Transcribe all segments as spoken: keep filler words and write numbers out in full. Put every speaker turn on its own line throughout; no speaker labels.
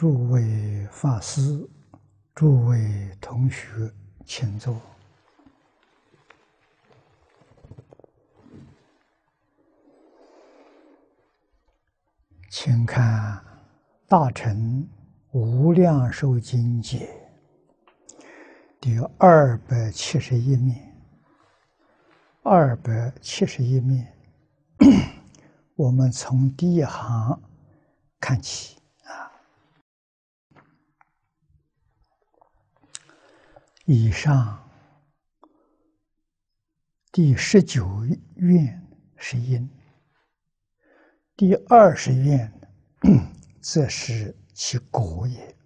诸位法师、诸位同学，请坐。请看《大乘无量寿经解》第二百七十一面。二百七十一面，我们从第一行看起啊。以上第十九愿是因，第二十愿则是其果也。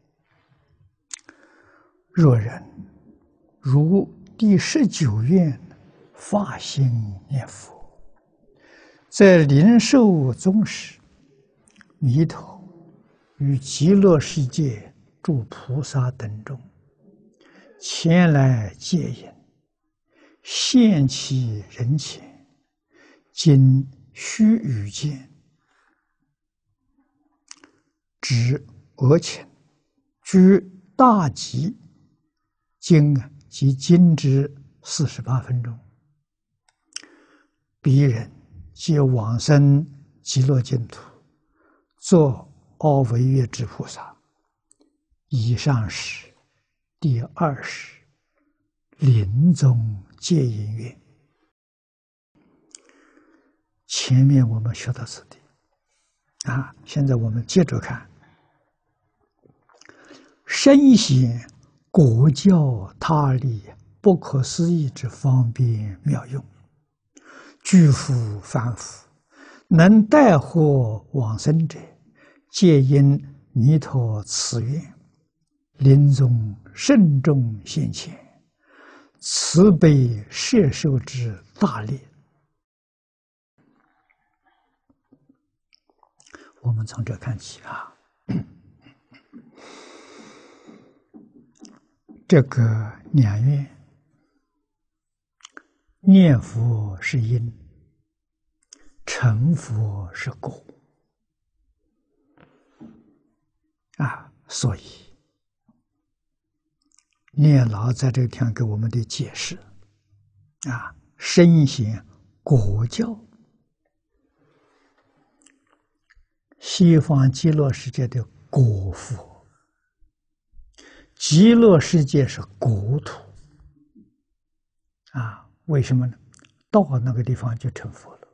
若人如第十九愿发心念佛，在临寿终时，弥陀与极乐世界诸菩萨等众前来接引，现其人前，今须臾间，指额前，居大吉经及经之四十八分钟。彼人皆往生极乐净土，作阿惟越之菩萨。以上是第二十临终戒引愿。前面我们学到此地啊，现在我们接着看，深显果教他力不可思议之方便妙用，具复凡夫，能带获往生者，皆因弥陀慈愿，临终慎重现前，慈悲摄受之大力。我们从这看起啊，这个两愿，念佛是因，成佛是果啊，所以念老在这天给我们的解释啊，深显果教，西方极乐世界的果佛，极乐世界是国土啊。为什么呢？到那个地方就成佛了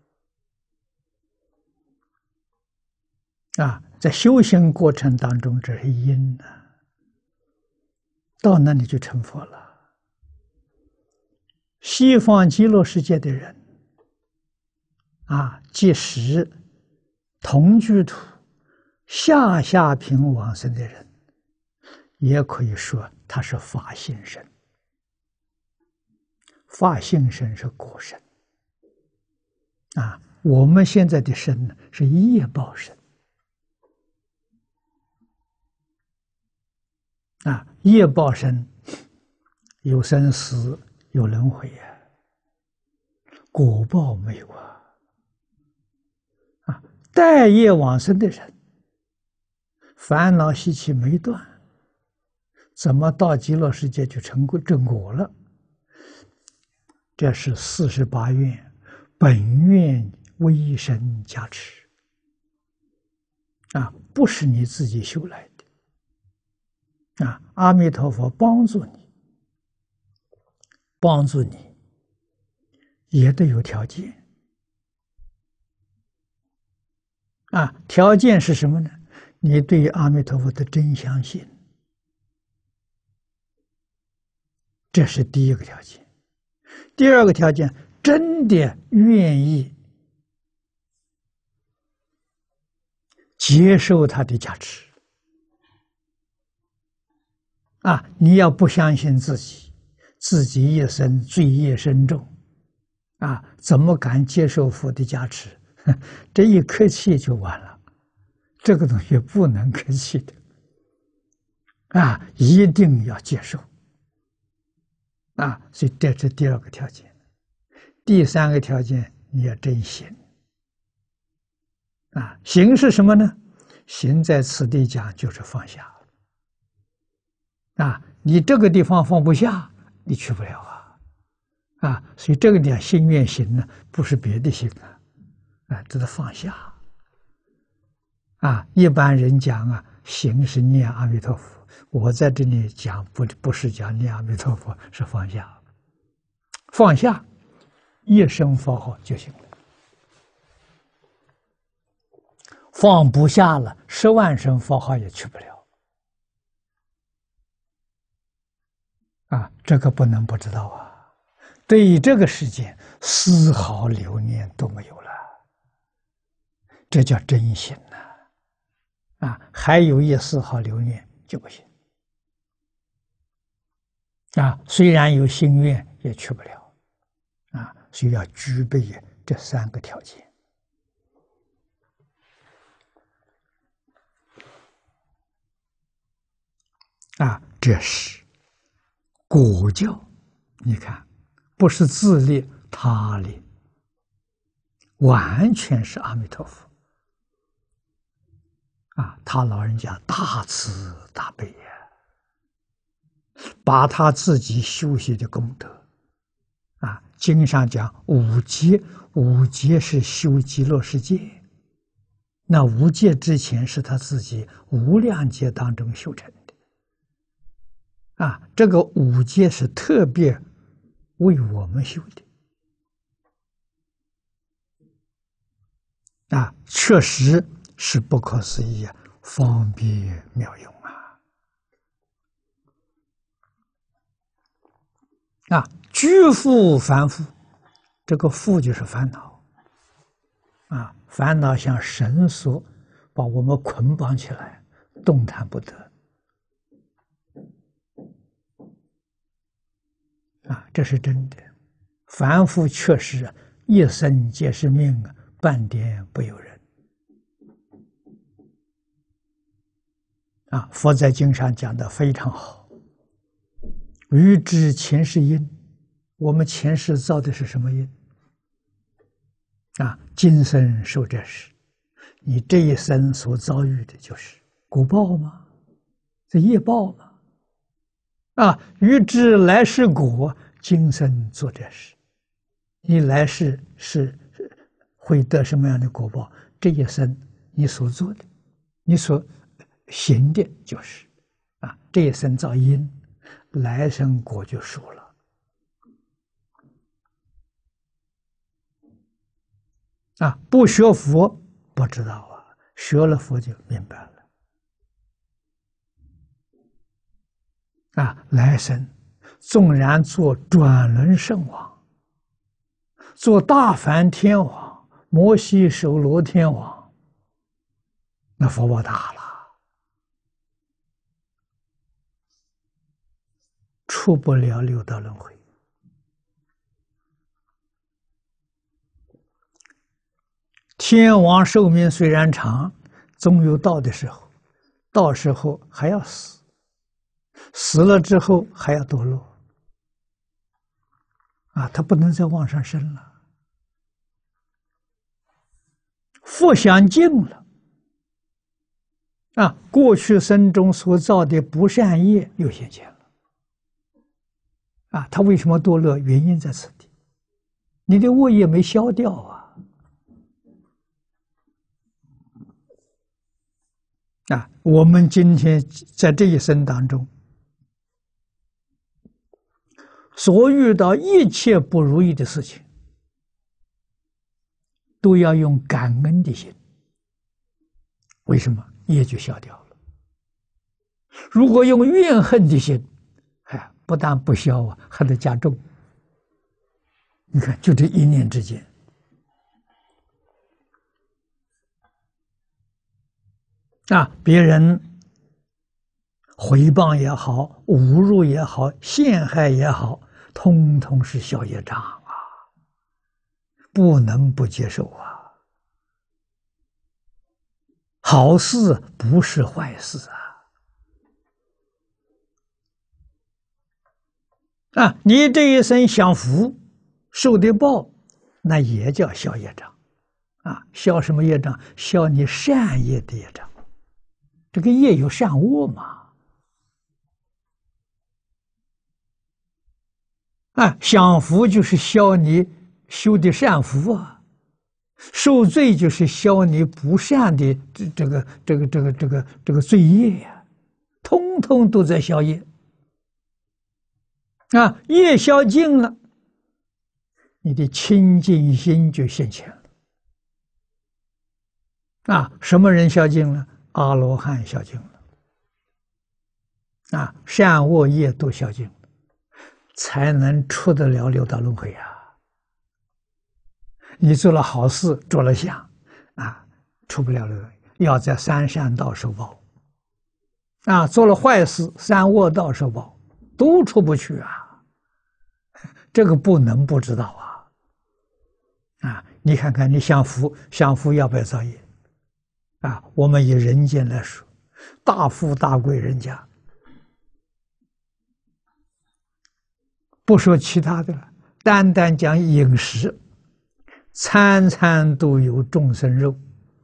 啊！在修行过程当中，这是因呢、啊，到那里就成佛了。西方极乐世界的人啊，即使同居土、下下品往生的人，也可以说他是法性身。法性身是果身啊，我们现在的身呢是业报身啊，业报身有生死，有轮回啊，果报没有啊。啊，带业往生的人，烦恼习气没断，怎么到极乐世界就成果正果了？这是四十八愿本愿威神加持啊，不是你自己修来的啊！阿弥陀佛帮助你，帮助你也得有条件啊！条件是什么呢？你对阿弥陀佛的真相信，这是第一个条件。第二个条件，真的愿意接受他的加持啊！你要不相信自己，自己一生罪业深重啊，怎么敢接受佛的加持？这一客气就完了，这个东西不能客气的啊，一定要接受。啊，所以这是第二个条件。第三个条件，你要真行。啊，行是什么呢？行在此地讲就是放下。 啊，你这个地方放不下，你去不了啊，啊，所以这个点心愿行呢，不是别的心啊，啊，这是放下。啊，一般人讲啊，行是念阿弥陀佛，我在这里讲不不是讲念阿弥陀佛，是放下，放下一声佛号就行了。放不下了，十万声佛号也去不了。啊，这个不能不知道啊！对于这个世界，丝毫留念都没有了，这叫真心呐！啊，还有一丝毫留念就不行。啊，虽然有心愿，也去不了。啊，所以要具备这三个条件。啊，这是果教，你看，不是自立他立，完全是阿弥陀佛。啊，他老人家大慈大悲呀，把他自己修习的功德，啊，经上讲五劫，五劫是修极乐世界，那无界之前是他自己无量劫当中修成的。啊，这个五戒是特别为我们修的，啊，确实是不可思议啊，方便妙用啊！啊，居覆凡夫，这个覆就是烦恼，啊，烦恼像绳索把我们捆绑起来，动弹不得。啊，这是真的，凡夫确实一生皆是命啊，半点不由人。啊，佛在经上讲的非常好，欲知前世因，我们前世造的是什么因？啊，今生受这事，你这一生所遭遇的就是果报吗？这业报吗？啊，欲知来世果，今生做这事，你来世是会得什么样的果报？这一生你所做的，你所行的就是啊，这一生造因，来生果就熟了。啊，不学佛不知道啊，学了佛就明白了。啊，来生纵然做转轮圣王，做大梵天王、摩西首罗天王，那福报大了，出不了六道轮回。天王寿命虽然长，总有到的时候，到时候还要死。死了之后还要堕落，啊，他不能再往上升了。福享尽了，啊，过去生中所造的不善业又现前了，啊，他为什么堕落？原因在此地，你的恶业没消掉啊，啊，我们今天在这一生当中。所遇到一切不如意的事情，都要用感恩的心。为什么？业就消掉了。如果用怨恨的心，哎，不但不消啊，还得加重。你看，就这一念之间，啊，别人毁谤也好，侮辱也好，陷害也好，通通是消业障啊，不能不接受啊。好事不是坏事啊！啊，你这一生享福，受的报，那也叫消业障啊。消什么业障？消你善业的业障。这个业有善恶嘛？ 啊，享福就是消你修的善福啊，受罪就是消你不善的这这个这个这个这个这个罪业呀、啊，通通都在消业。啊，业消尽了，你的清净心就现前了。啊，什么人消尽了？阿罗汉消尽了。啊，善恶业都消尽了，才能出得了六道轮回啊！你做了好事，做了相，啊，出不了轮回，要在三善道受报。啊，做了坏事，三恶道受报，都出不去啊！这个不能不知道啊！啊，你看看，你享福，享福要不要造业？啊，我们以人间来说，大富大贵人家，不说其他的了，单单讲饮食，餐餐都有众生肉。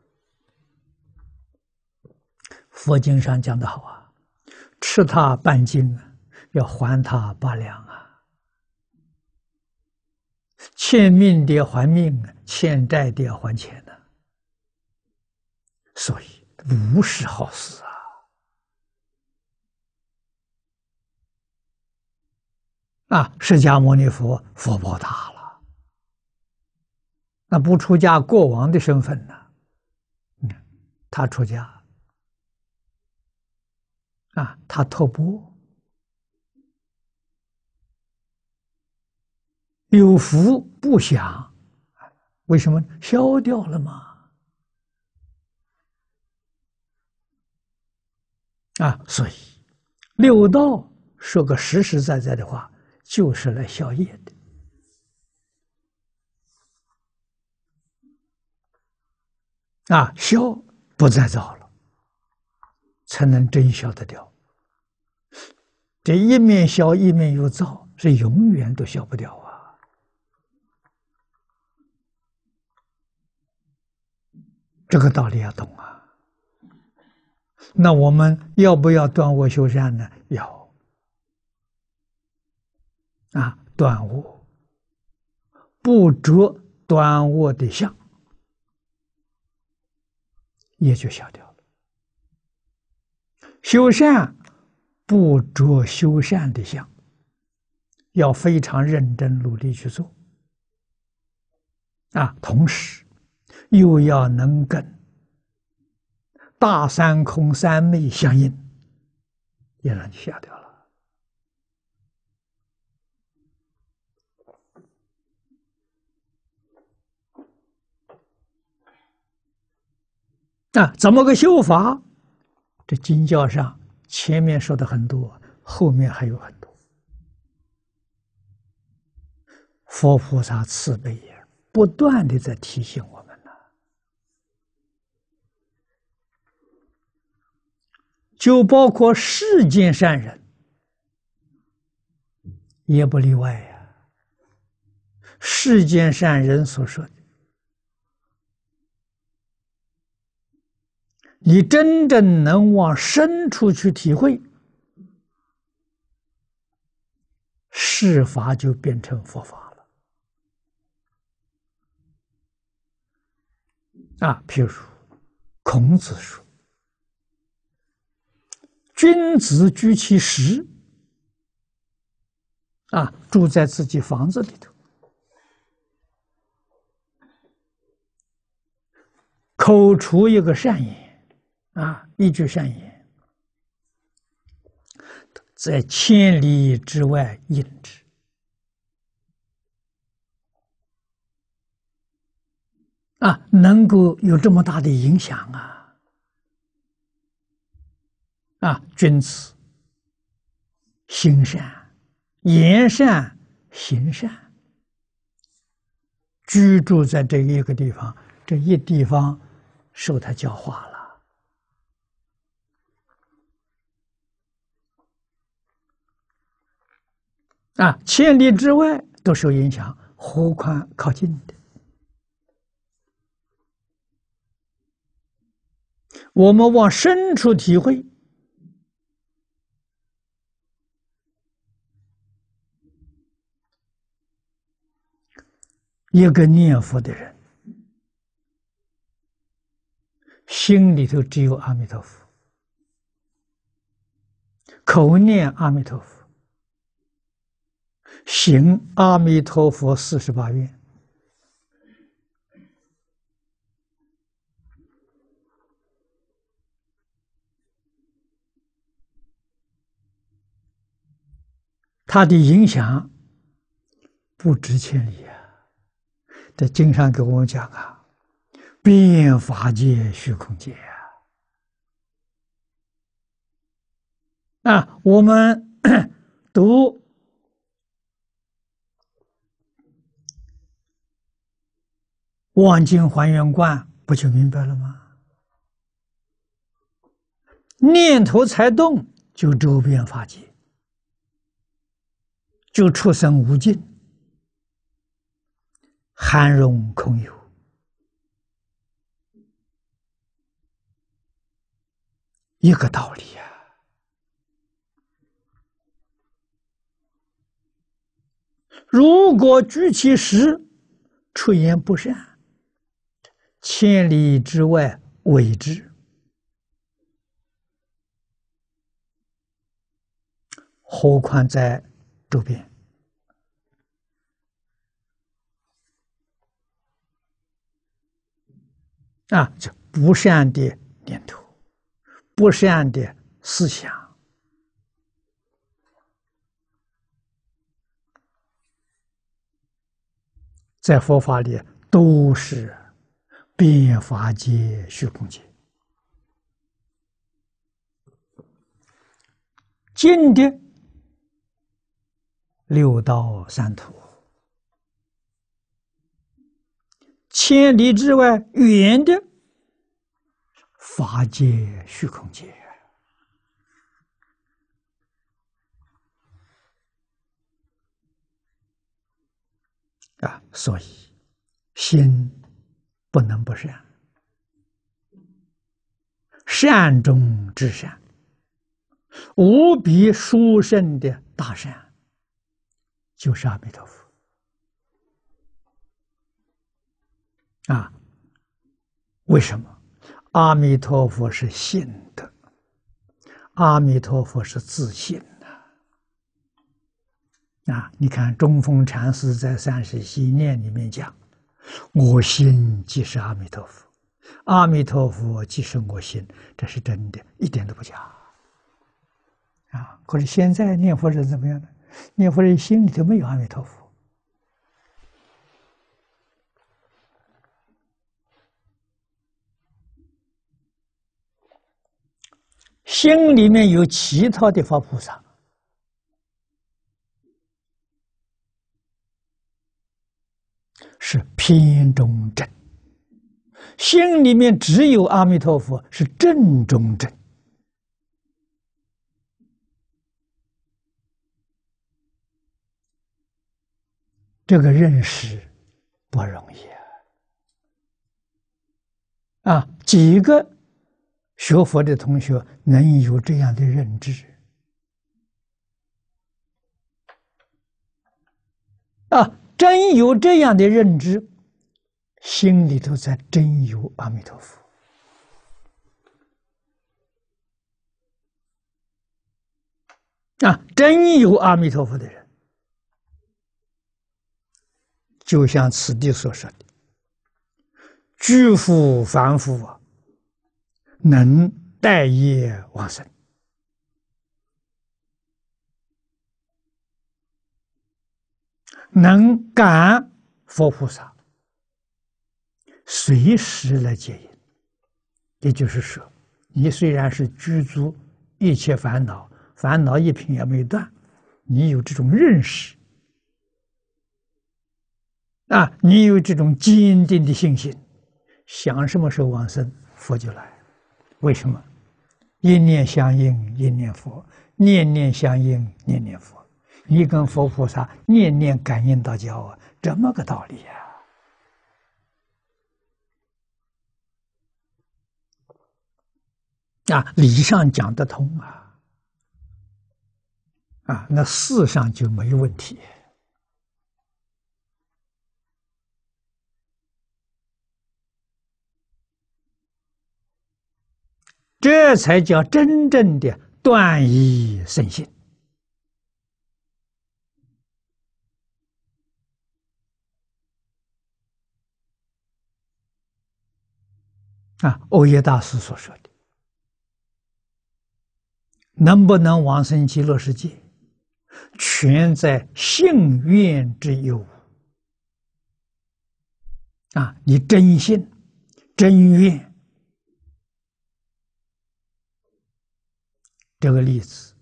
佛经上讲得好啊，吃它半斤，要还它八两啊。欠命的还命，欠债的要还钱呢、啊。所以无是好事啊！啊，释迦牟尼佛福报大了，那不出家国王的身份呢？嗯，他出家，啊，他托钵。有福不享，为什么？消掉了嘛。啊，所以六道说个实实在在的话，就是来消业的。啊，消不再造了，才能真消得掉。这一面消一面又造，是永远都消不掉啊。这个道理要懂啊。那我们要不要断恶修善呢？要啊，断恶，不着断恶的相，也就消掉了。修善不着修善的相，要非常认真努力去做啊，同时又要能跟大三空三昧相应，也让你下掉了。啊，怎么个修法？这经教上前面说的很多，后面还有很多。佛菩萨慈悲呀，不断的在提醒我们呢，就包括世间善人，也不例外呀。世间善人所说的，你真正能往深处去体会，世法就变成佛法了。啊，譬如孔子说：“君子居其室。”啊，住在自己房子里头，口出一个善言，啊，一句善言，在千里之外应之。啊，能够有这么大的影响啊！啊，君子行善，言善，行善，居住在这一个地方，这一地方受他教化了。啊，千里之外都受影响，何况靠近的？我们往深处体会， 一个念佛的人，心里头只有阿弥陀佛，口念阿弥陀佛，行阿弥陀佛四十八愿。它的影响不值千里啊！在经上给我们讲啊，遍法界虚空界啊！啊，我们读望经还原观，不就明白了吗？念头才动，就周遍法界。就出生无尽，含容空有，一个道理呀、啊。如果居其实，出言不善，千里之外为之，何况在周边啊，这不善的念头，不善的思想，在佛法里都是遍法界虚空界。近的六道三途，千里之外远的法界虚空界啊！所以心不能不善，善中之善，无比殊胜的大善，就是阿弥陀佛啊！为什么？阿弥陀佛是信的，阿弥陀佛是自信的啊！你看中峰禅师在《三十习念》里面讲：“我心即是阿弥陀佛，阿弥陀佛即是我心。”这是真的，一点都不假啊！可是现在念佛人怎么样呢？念佛人心里头没有阿弥陀佛。心里面有其他的法菩萨，是偏中正；心里面只有阿弥陀佛，是正中正。这个认识不容易啊！啊，几个学佛的同学能有这样的认知啊，真有这样的认知，心里头才真有阿弥陀佛啊！真有阿弥陀佛的人，就像此地所说的，居夫凡夫啊，能待业往生，能感佛菩萨，随时来接引。也就是说，你虽然是具足一切烦恼，烦恼一品也没断，你有这种认识啊，你有这种坚定的信心，想什么时候往生，佛就来。为什么？一念相应，一念佛；念念相应，念念佛。你跟佛菩萨念念感应道交啊，这么个道理呀！啊，理上讲得通啊，啊，那事上就没问题。 这才叫真正的断疑生信啊！欧耶大师所说的，能不能往生极乐世界，全在信愿之有啊！你真信、真愿，这个例子，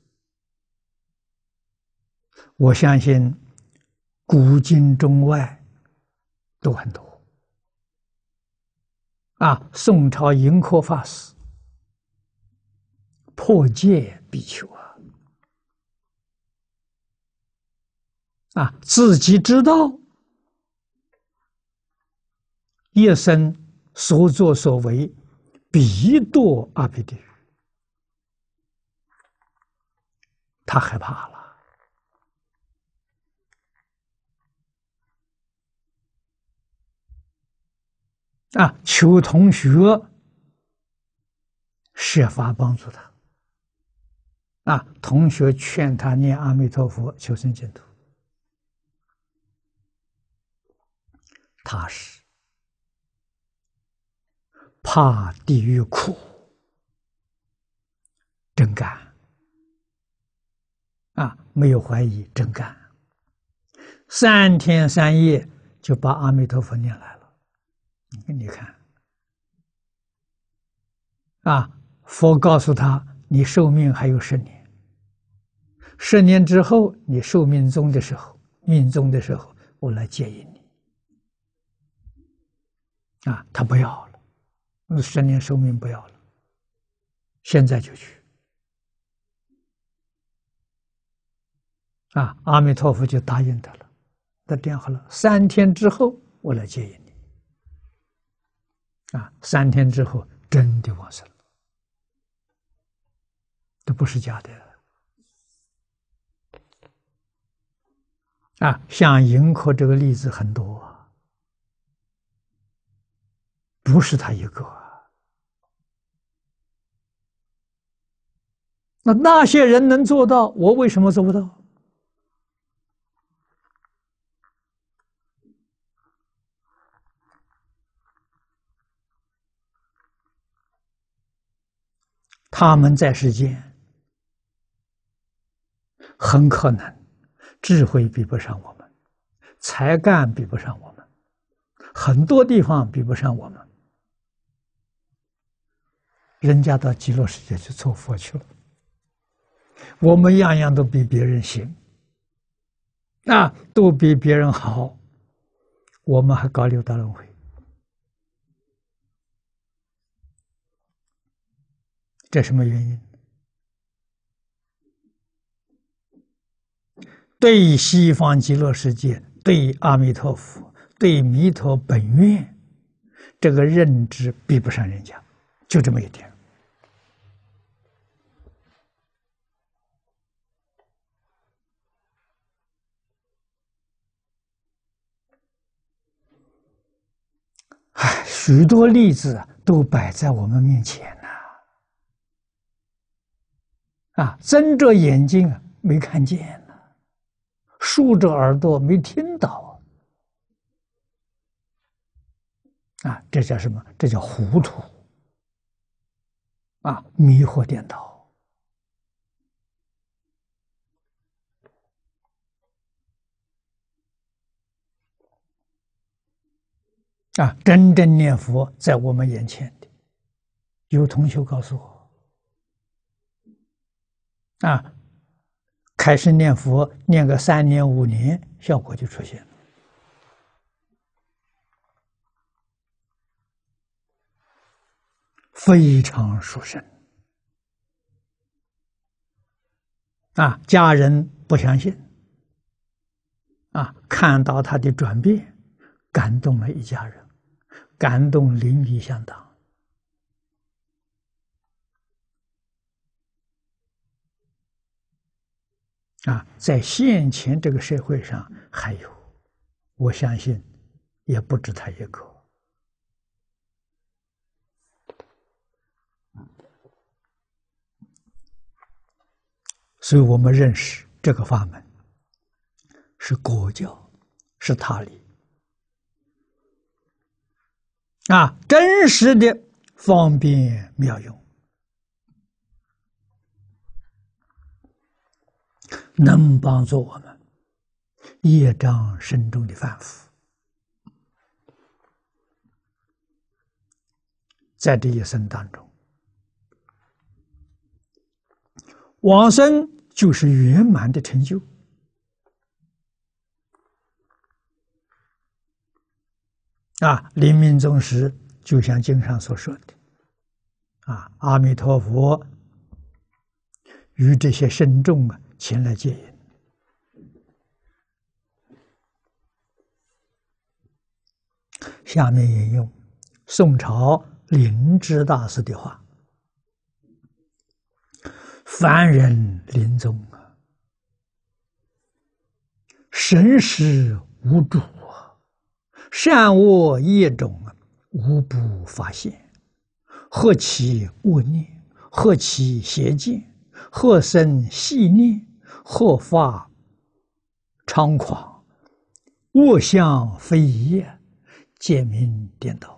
我相信古今中外都很多。啊，宋朝盈科法师破戒比丘啊，啊，自己知道一生所作所为必堕阿鼻地狱，他害怕了。啊，求同学设法帮助他。啊，同学劝他念阿弥陀佛求生净土，他是怕地狱苦，真干。啊，没有怀疑，真干。三天三夜就把阿弥陀佛念来了。你看，啊，佛告诉他，你寿命还有十年，十年之后你寿命终的时候，命终的时候，我来接引你。啊，他不要了，十年寿命不要了，现在就去。啊，阿弥陀佛就答应他了，他这样好了，三天之后我来接引你。啊，三天之后真的往生了，这不是假的。啊，像盈科这个例子很多啊，不是他一个啊。那那些人能做到，我为什么做不到？他们在世间很可能智慧比不上我们，才干比不上我们，很多地方比不上我们。人家到极乐世界去做佛去了，我们样样都比别人行，啊，都比别人好，我们还搞六道轮回。这什么原因？对西方极乐世界，对阿弥陀佛，对弥陀本愿，这个认知比不上人家，就这么一点。唉，许多例子都摆在我们面前呐。啊，睁着眼睛没看见呢，竖着耳朵没听到啊，这叫什么？这叫糊涂啊，迷惑颠倒啊！真正念佛在我们眼前的，有同学告诉我。啊，开始念佛，念个三年五年，效果就出现了，非常殊胜。啊，家人不相信，啊，看到他的转变，感动了一家人，感动邻里相当。啊，在现前这个社会上还有，我相信也不止他一个。 所以我们认识这个法门是果教，是他理啊，真实的方便妙用，能帮助我们业障深重的凡夫，在这一生当中，往生就是圆满的成就。啊，临命终时，就像经上所说的，啊，阿弥陀佛与这些圣众啊前来接引。下面引用宋朝灵芝大师的话：凡人临终啊，神识无主啊，善恶业种啊，无不发现，何其恶念，何其邪见，何生细念，何发猖狂，恶相非一，见名颠倒。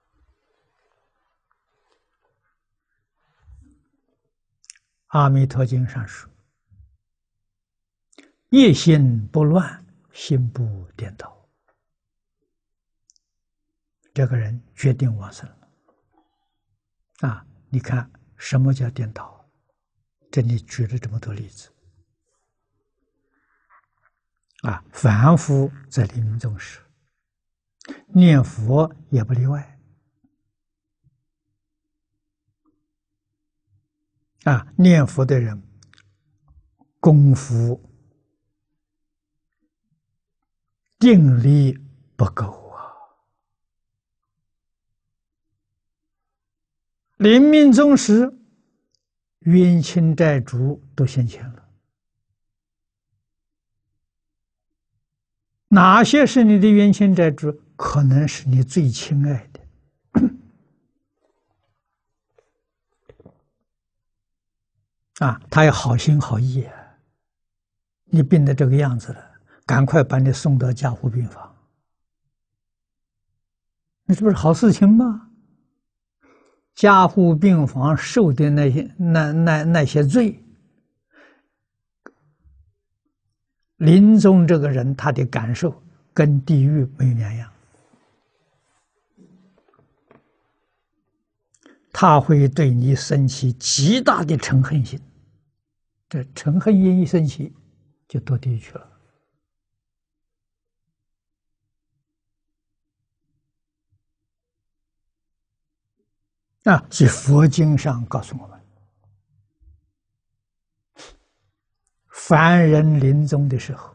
阿弥陀经上说：业心不乱，心不颠倒。这个人决定往生了。啊，你看什么叫颠倒？这里举了这么多例子。啊，凡夫在临命终时，念佛也不例外。啊，念佛的人功夫定力不够啊，临命终时，冤亲债主都现前了。哪些是你的冤亲债主？可能是你最亲爱的。啊，他也好心好意啊，你病得这个样子了，赶快把你送到加护病房，那这不是好事情吗？加护病房受的那些那那那些罪，临终这个人他的感受跟地狱没有两样，他会对你生起极大的嗔恨心，这嗔恨心一生起，就堕地狱去了。啊，所以佛经上告诉我们，凡人临终的时候，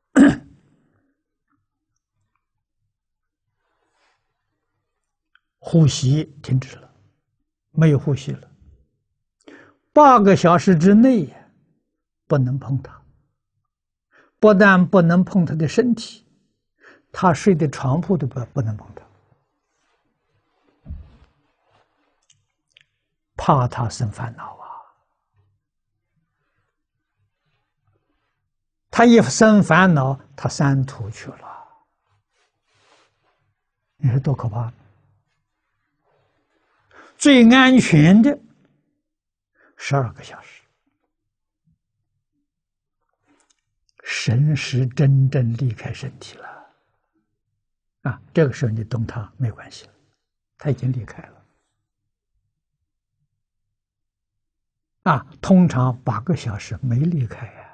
呼吸停止了，没有呼吸了，八个小时之内不能碰他，不但不能碰他的身体，他睡的床铺都不不能碰他，怕他生烦恼啊！他一生烦恼，他三途去了，你说多可怕！最安全的十二个小时，神识真正离开身体了啊！这个时候你动他没关系了，他已经离开了。啊，通常八个小时没离开呀、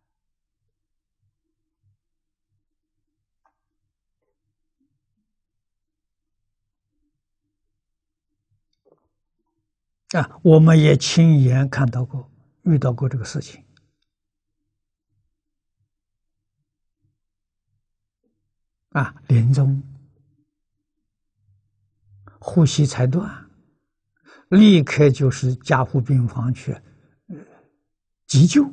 啊。啊，我们也亲眼看到过，遇到过这个事情。啊，临终呼吸才断，立刻就是加护病房去呃急救。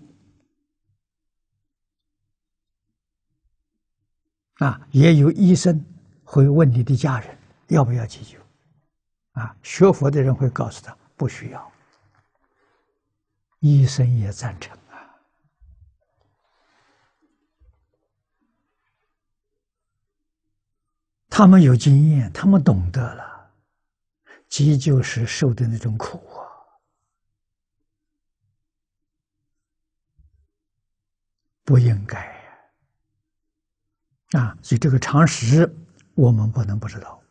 啊，也有医生会问你的家人要不要急救。啊，学佛的人会告诉他不需要，医生也赞成啊。 他们有经验，他们懂得了，急救时受的那种苦啊，不应该呀！啊，所以这个常识我们不能不知道。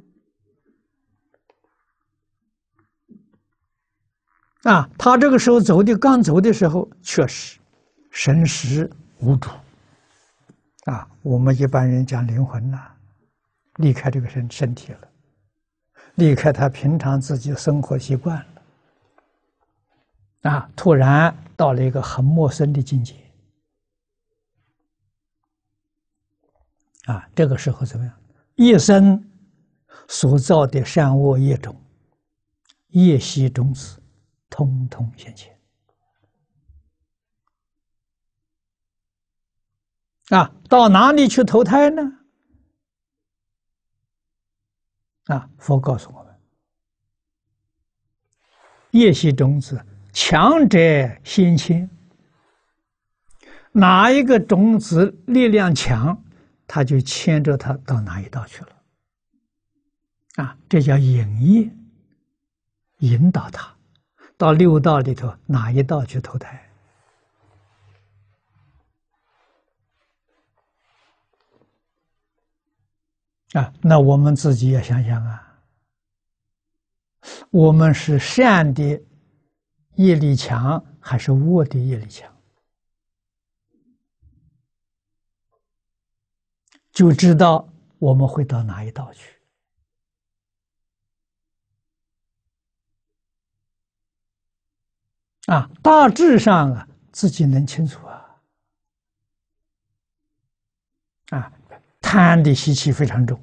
啊，他这个时候走的，刚走的时候，确实神识无主。啊，我们一般人讲灵魂呐、啊，离开这个身身体了，离开他平常自己生活习惯了，啊，突然到了一个很陌生的境界，啊，这个时候怎么样？一生所造的善恶业种、业习种子，通通现前。啊，到哪里去投胎呢？啊，佛告诉我们，业习种子，强者先迁。哪一个种子力量强，他就牵着他到哪一道去了。啊，这叫引业，引导他到六道里头哪一道去投胎。啊，那我们自己也想想啊，我们是善的业力强，还是恶的业力强？就知道我们会到哪一道去。啊，大致上啊，自己能清楚啊。啊，贪的习气非常重。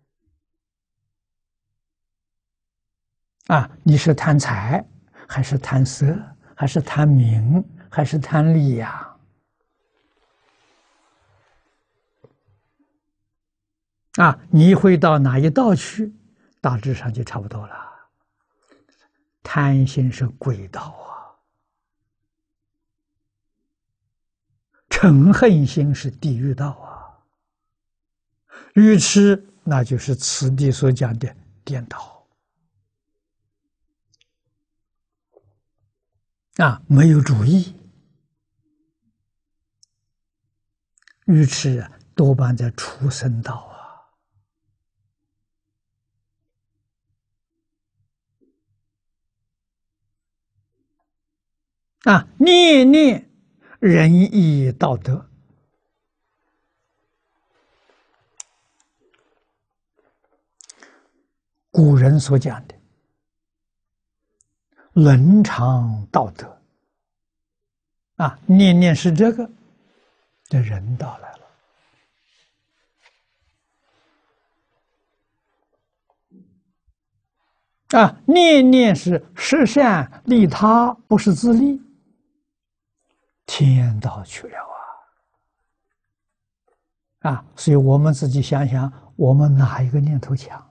啊，你是贪财，还是贪色，还是贪名，还是贪利呀？啊，你会到哪一道去？大致上就差不多了。贪心是鬼道啊，嗔恨心是地狱道啊，愚痴那就是此地所讲的颠倒啊，没有主意。愚痴啊，多半在畜生道啊。啊，念念仁义道德，古人所讲的伦常道德啊，念念是这个，这人道来了。啊，念念是实善利他，不是自利，天道去了啊！啊，所以我们自己想想，我们哪一个念头强？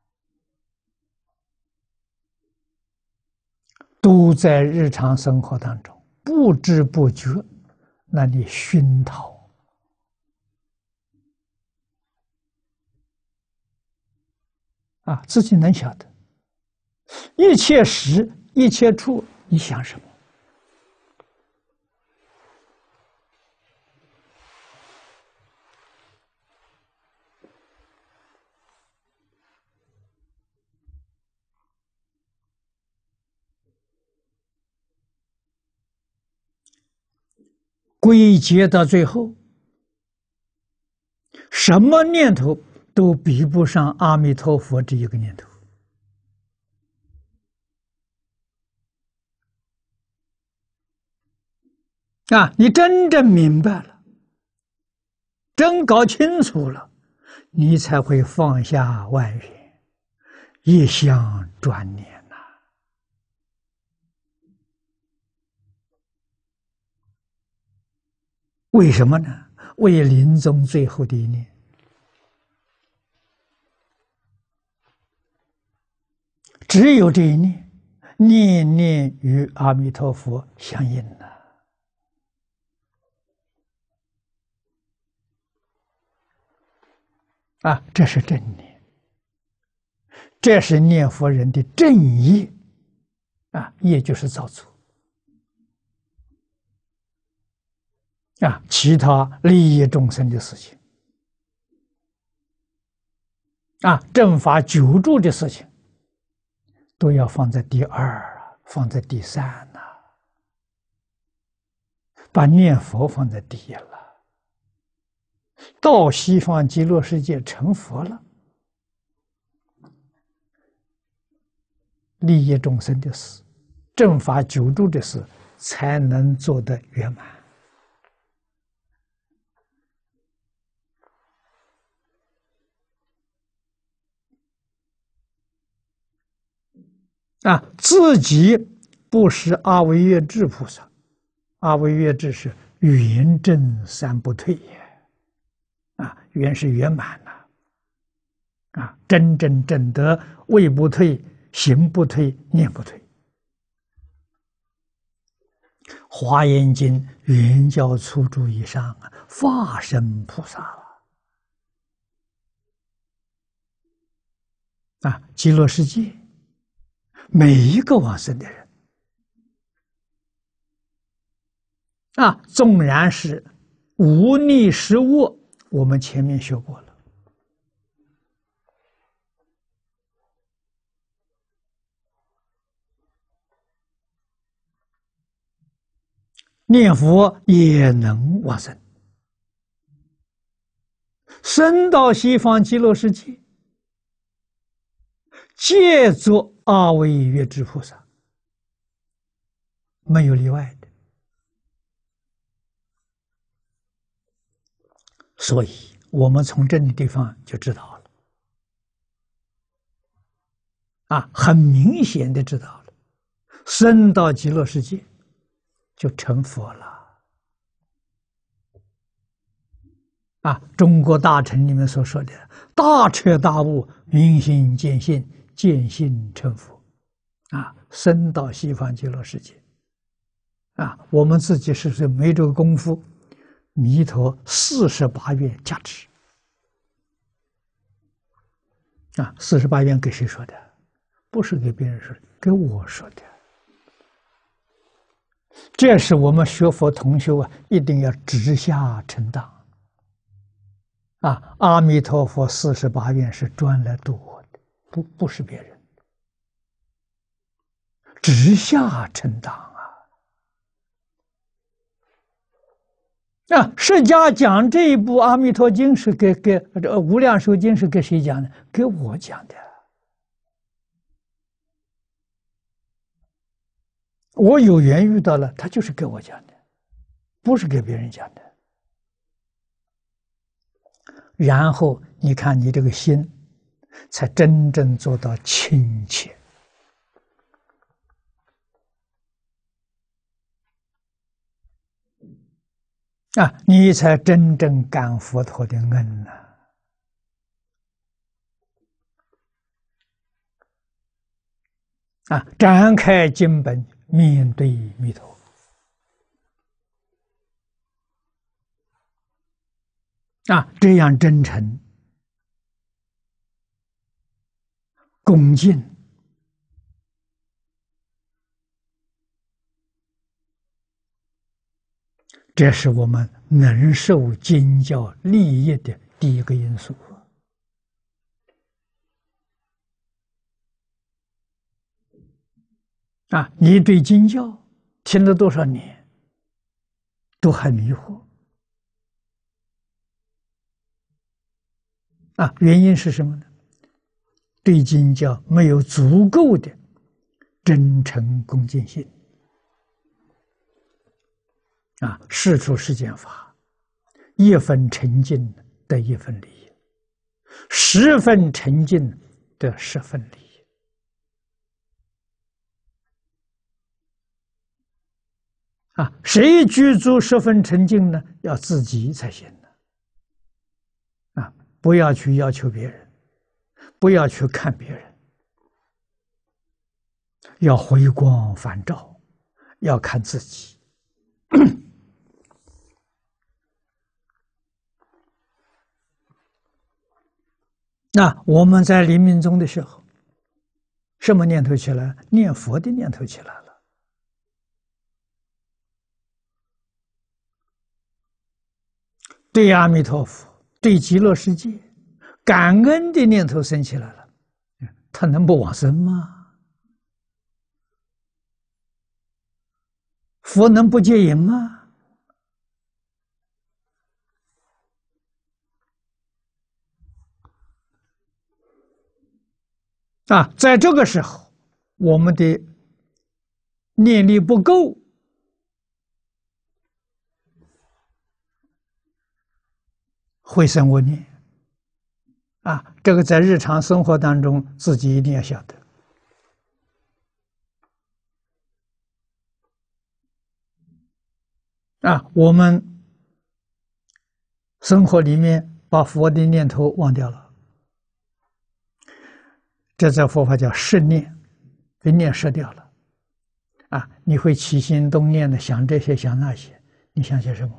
都在日常生活当中不知不觉那里熏陶啊，自己能晓得。一切时一切处，你想什么？归结到最后，什么念头都比不上阿弥陀佛这一个念头。啊，你真正明白了，真搞清楚了，你才会放下万缘，一向专念呐。为什么呢？为临终最后的一念，只有这一念，念念与阿弥陀佛相应了。啊，这是正念。 这是念佛人的正业啊，业就是造作啊，其他利益众生的事情啊，正法久住的事情，都要放在第二，放在第三呐、啊，把念佛放在第一了。到西方极乐世界成佛了，利益众生的事，正法久住的事，才能做得圆满。啊，自己不是阿惟越致菩萨，阿惟越致是圆正三不退也。啊，圆是圆满了，啊，真正正得位不退、行不退、念不退。华严经圆教初住以上啊，化身菩萨了。啊，极乐世界每一个往生的人，啊，纵然是无逆实恶，我们前面学过了。念佛也能往生，生到西方极乐世界，皆作阿惟越致菩萨，没有例外的。所以我们从这个地方就知道了，啊，很明显的知道了，生到极乐世界就成佛了。啊，中国大乘里面所说的大彻大悟、明心见性、见性成佛，啊，生到西方极乐世界。啊，我们自己是不是没这个功夫？弥陀四十八愿加持。啊，四十八愿给谁说的？不是给别人说的，给我说的。这是我们学佛同修啊，一定要直下承当。啊，阿弥陀佛四十八愿是专来度我的，不不是别人，直下承当啊！啊，释迦讲这一部《阿弥陀经》是给给这《无量寿经》是给谁讲的？给我讲的。我有缘遇到了，他就是给我讲的，不是给别人讲的。然后你看你这个心，才真正做到亲切。啊，你才真正感佛陀的恩呐！啊，展开经本，面对弥陀。啊，这样真诚、恭敬，这是我们能受经教利益的第一个因素。啊，你对经教听了多少年，都还迷惑。啊，原因是什么呢？对经教没有足够的真诚恭敬心。啊，事出世间法，一分沉静得一分利益，十分沉静得十分利益。啊，谁具足十分沉静呢？要自己才行的。啊，不要去要求别人，不要去看别人，要回光返照，要看自己。那我们在临命终的时候， 什么念头起来？念佛的念头起来了。对阿弥陀佛，对极乐世界，感恩的念头生起来了，他能不往生吗？佛能不戒淫吗？啊，在这个时候，我们的念力不够，会生恶念。啊，这个在日常生活当中，自己一定要晓得。啊，我们生活里面把佛的念头忘掉了，这在佛法叫摄念，给念摄掉了。啊，你会起心动念的想这些想那些，你想些什么？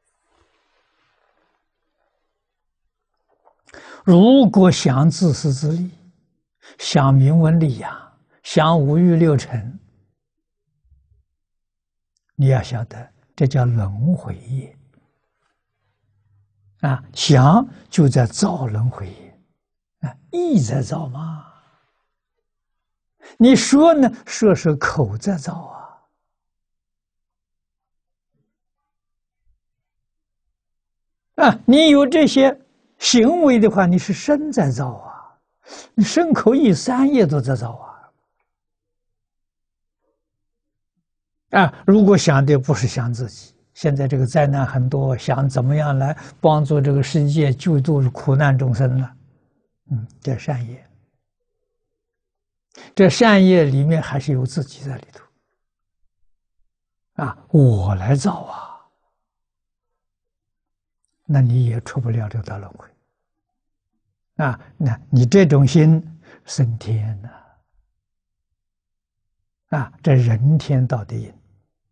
如果想自私自利，想名闻利养，想五欲六尘，你要晓得，这叫轮回业。啊，想就在造轮回业，啊，意在造嘛。你说呢？说是口在造啊。啊，你有这些行为的话，你是身在造啊，你身口意三业都在造啊。啊，如果想的不是想自己，现在这个灾难很多，想怎么样来帮助这个世界救度苦难众生呢？嗯，这善业，这善业里面还是有自己在里头。啊，我来造啊，那你也出不了六道轮回。啊，那你这种心升天呐！啊，这人天道的因。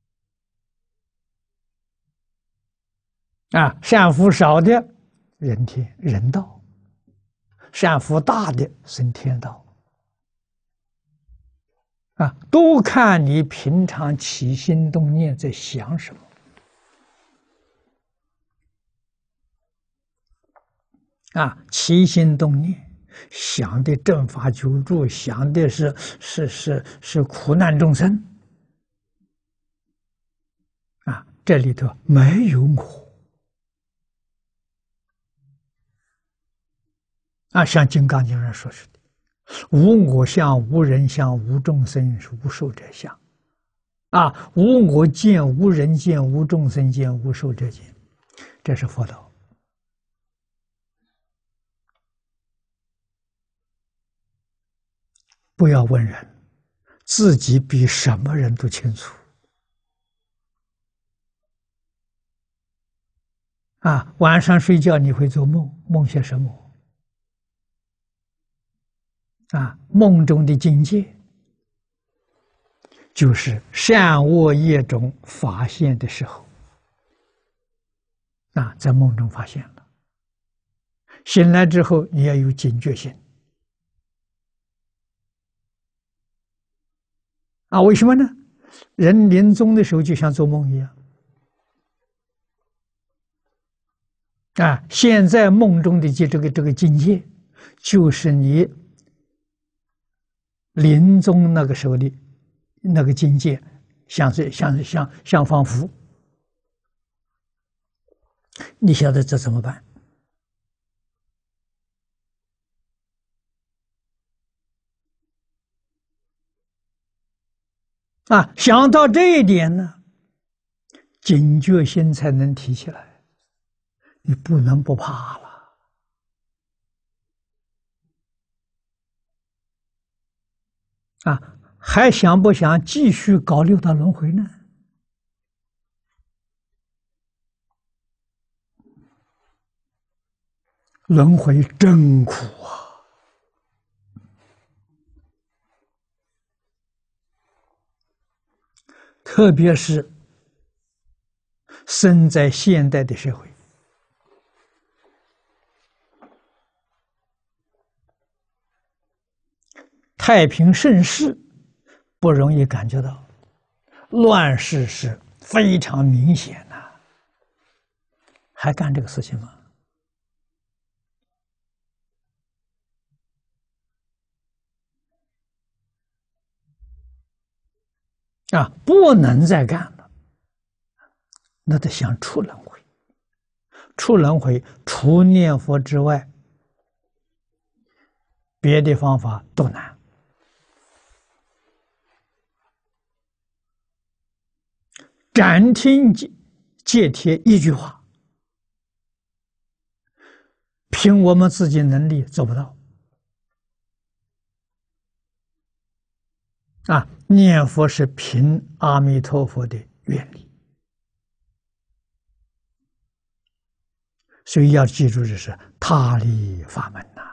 啊，善福少的人天人道，善福大的升天道。啊，都看你平常起心动念在想什么。啊，起心动念想的正法救助，想的是是是是苦难众生。啊，这里头没有我。啊，像《金刚经》上说是的，无我相、无人相、无众生是无寿者相。啊，无我见、无人见、无众生见、无寿者见，这是佛道。不要问人，自己比什么人都清楚。啊，晚上睡觉你会做梦，梦些什么？啊，梦中的境界，就是善恶业种发现的时候。啊，在梦中发现了，醒来之后你要有警觉性。啊，为什么呢？人临终的时候就像做梦一样。啊，现在梦中的这这个这个境界，就是你临终那个时候的那个境界，像是像是像像仿佛。你晓得这怎么办？啊，想到这一点呢，警觉心才能提起来，你不能不怕了。啊，还想不想继续搞六道轮回呢？轮回真苦啊！特别是生在现代的社会， 太平盛世不容易感觉到，乱世是非常明显呐、啊，还干这个事情吗？啊，不能再干了，那得想出轮回。出轮回，除念佛之外，别的方法都难。斩听戒贴一句话，凭我们自己能力做不到。啊，念佛是凭阿弥陀佛的愿力，所以要记住，这是他力法门呐、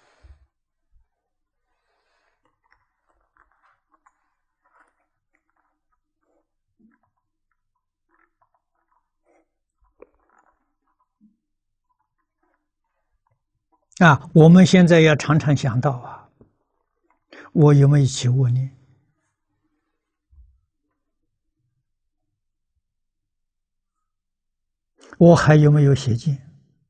啊。啊，我们现在要常常想到啊，我有没有起恶念？我还有没有邪见？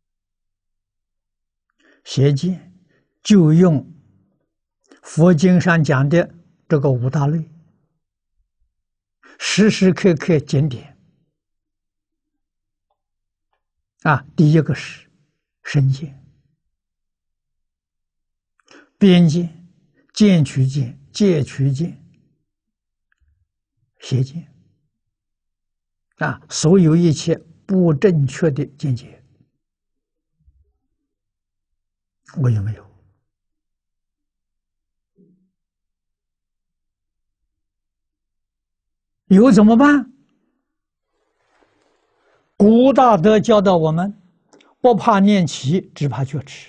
邪见就用佛经上讲的这个五大类，时时刻刻检点。啊，第一个是身见、边见、见取见、戒取见、邪见。啊，所有一切不正确的见解，我有没有？有怎么办？古大德教导我们，不怕念起，只怕觉迟。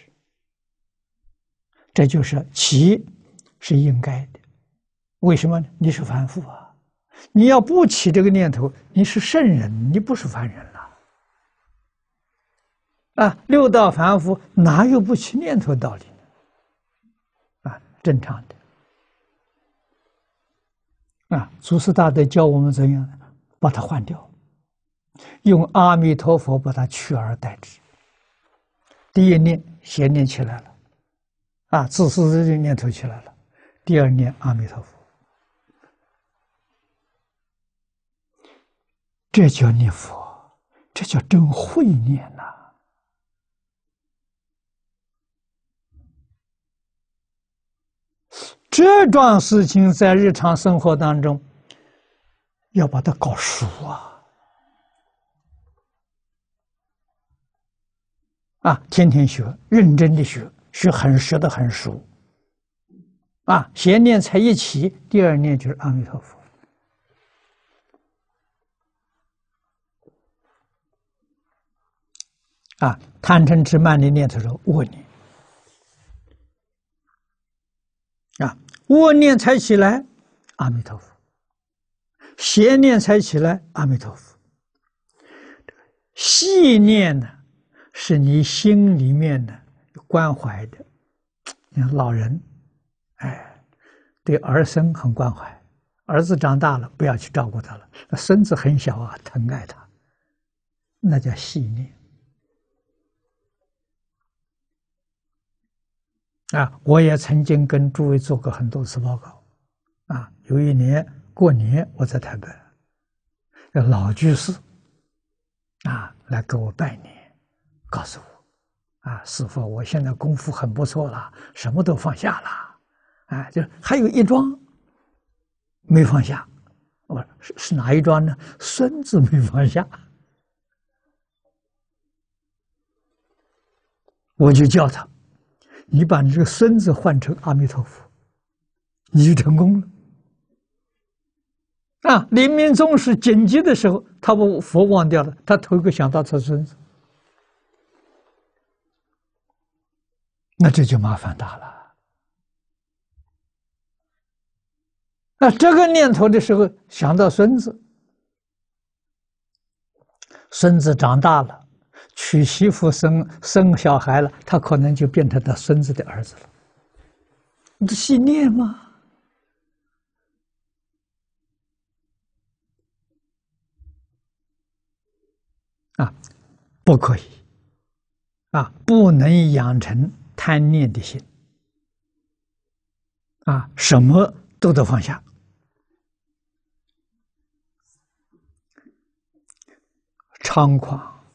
这就是起是应该的。为什么呢？你是凡夫啊。你要不起这个念头，你是圣人，你不是凡人了。啊，六道凡夫哪有不起念头的道理呢？啊，正常的。啊，祖师大德教我们怎样把它换掉，用阿弥陀佛把它取而代之。第一念邪念起来了，啊，自私的念头起来了。第二念阿弥陀佛，这叫念佛，这叫真会念呐、啊！这桩事情在日常生活当中要把它搞熟啊！啊，天天学，认真的学，学很学得很熟。啊，邪念才一起，第二念就是阿弥陀佛。啊，贪嗔痴慢的念头是恶念。啊，恶念才起来，阿弥陀佛；邪念才起来，阿弥陀佛。细念呢，是你心里面的关怀的。你看老人，哎，对儿孙很关怀，儿子长大了不要去照顾他了，孙子很小啊，疼爱他，那叫细念。啊，我也曾经跟诸位做过很多次报告。啊，有一年过年我在台北，老居士啊来给我拜年，告诉我，啊，师父，我现在功夫很不错了，什么都放下了，啊，就还有一桩没放下。我说是是哪一桩呢？孙子没放下。我就叫他，你把你这个孙子换成阿弥陀佛，你就成功了。啊，临命终时紧急的时候，他把佛忘掉了，他头一个想到他孙子，那这就麻烦大了。那这个念头的时候想到孙子，孙子长大了，娶媳妇生生小孩了，他可能就变成他孙子的儿子了。 你这信念吗？啊，不可以啊，不能养成贪念的心啊，什么都得放下。猖狂，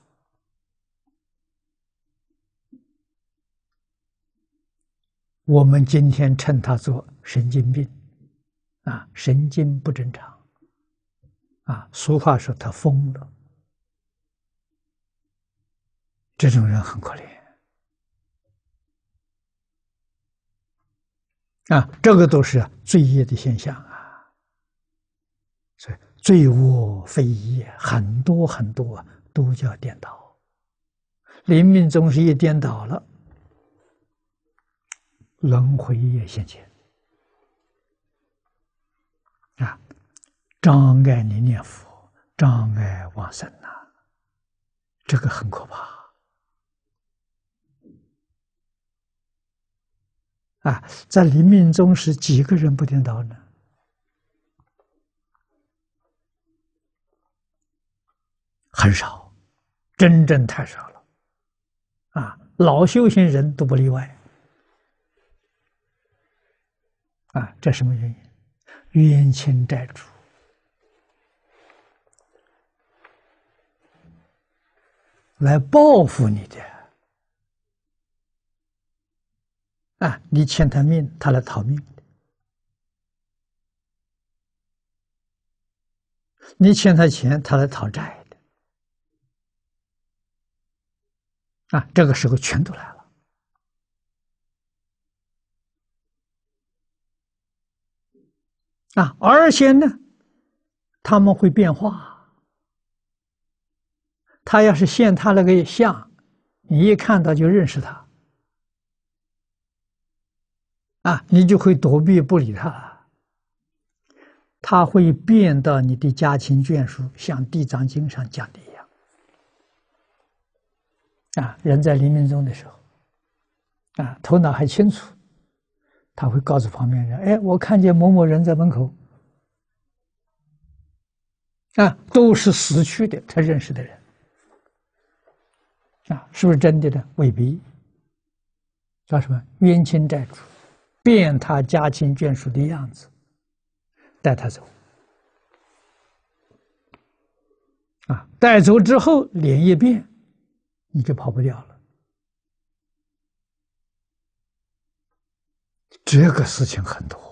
我们今天称它做神经病啊，神经不正常啊。俗话说他疯了，这种人很可怜啊。这个都是罪业的现象啊，所以罪恶非业很多很多都叫颠倒。临命终时一颠倒了，轮回也现前啊，障碍你念佛，障碍往生呐、啊，这个很可怕啊！在临命终时，几个人不颠倒呢？很少，真正太少了啊！老修行人都不例外啊！这什么原因？冤亲债主来报复你的啊！你欠他命，他来讨命的；你欠他钱，他来讨债的。啊，这个时候全都来了啊！而且呢，他们会变化。他要是现他那个相，你一看到就认识他，啊，你就会躲避不理他。他会变到你的家亲眷属，像《地藏经》上讲的一样。啊，人在临命终的时候，啊，头脑还清楚，他会告诉旁边人：“哎，我看见某某人在门口。”啊，都是死去的，他认识的人。啊，是不是真的呢？未必。叫什么冤亲债主，变他家亲眷属的样子，带他走。啊，带走之后脸一变，你就跑不掉了。这个事情很多。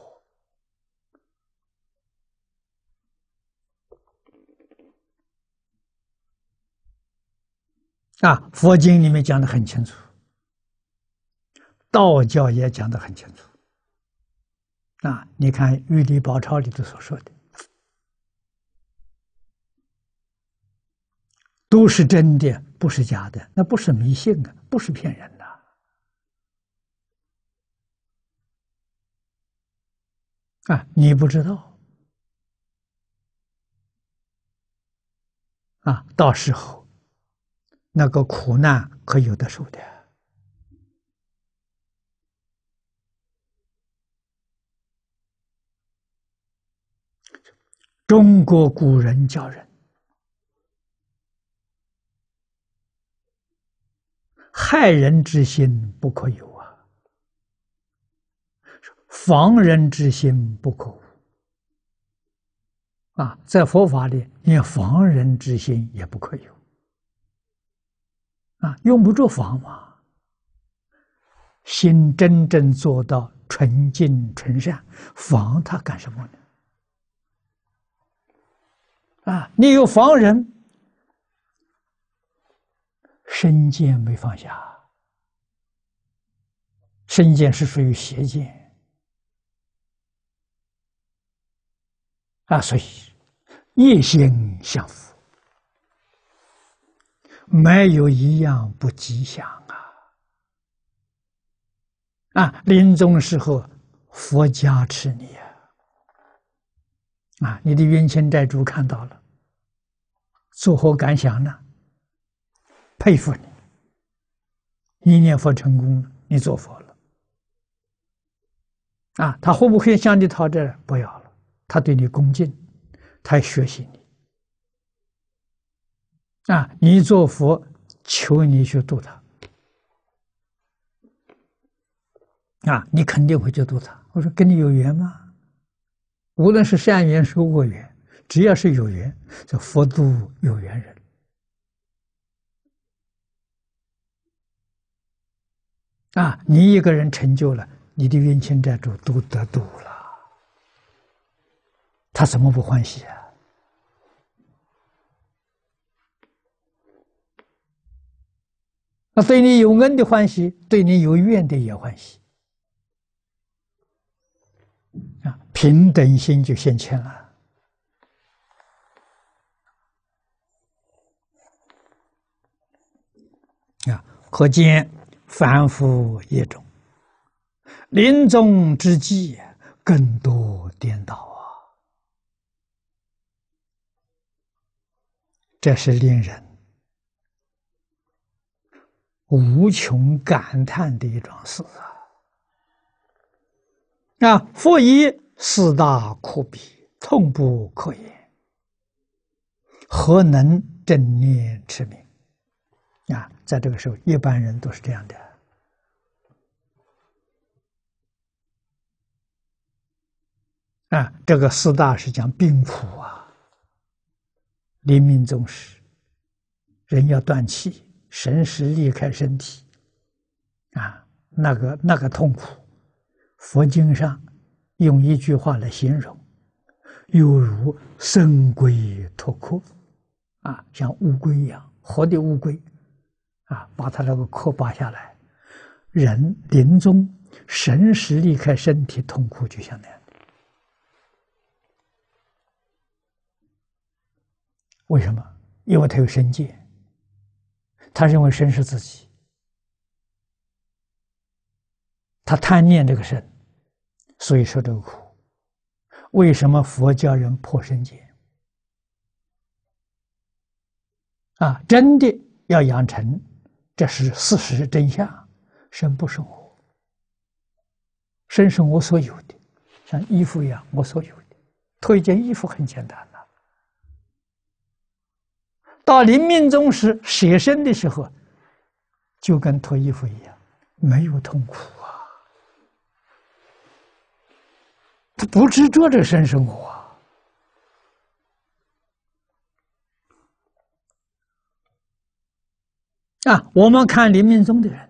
啊，佛经里面讲的很清楚，道教也讲得很清楚。啊，你看《玉历宝钞》里头所说的，都是真的，不是假的，那不是迷信啊，不是骗人的。啊，你不知道啊，到时候那个苦难可有的受的。中国古人教人，害人之心不可有啊，防人之心不可无啊。在佛法里，连防人之心也不可有啊，用不着防嘛。心真正做到纯净纯善，防他干什么呢？啊，你有防人，身见没放下，身见是属于邪见啊，所以一心向佛，没有一样不吉祥啊！啊，临终时候佛加持你啊！啊，你的冤亲债主看到了，作何感想呢？佩服你，你念佛成功了，你做佛了。 啊，他会不会向你讨债？不要了，他对你恭敬，他学习你。啊，你做佛，求你去度他。啊，你肯定会去度他。我说跟你有缘吗？无论是善缘是恶缘，只要是有缘，这佛度有缘人。啊，你一个人成就了，你的冤亲债主都得度了，他怎么不欢喜啊？那对你有恩的欢喜，对你有怨的也欢喜。啊，平等心就现前了。啊，可见凡夫业种，临终之际更多颠倒啊！这是令人无穷感叹的一桩事啊！啊，复以四大可比，痛不可言，何能正念持名？啊，在这个时候，一般人都是这样的。啊，这个四大是讲病苦啊，临命终时，人要断气，神识离开身体，啊，那个那个痛苦，佛经上用一句话来形容，犹如生龟脱壳，啊，像乌龟一样，活的乌龟，啊，把它那个壳拔下来，人临终神识离开身体，痛苦就像那样。为什么？因为他有身见，他认为身是自己，他贪念这个身，所以受这个苦。为什么佛教人破身见？啊，真的要养成，这是事实真相。身不是我，身是我所有的，像衣服一样，我所有的。脱一件衣服很简单了。到临命终时舍身的时候，就跟脱衣服一样，没有痛苦啊。他不执着这身生活啊。啊，我们看临命终的人，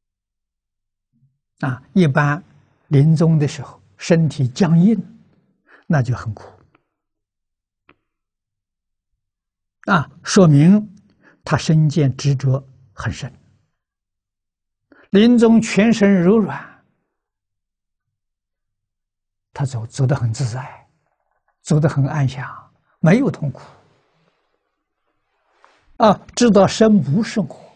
啊，一般临终的时候身体僵硬，那就很苦。啊，说明他身见执着很深，临终全身柔软，他走走得很自在，走得很安详，没有痛苦。啊，知道身不是我，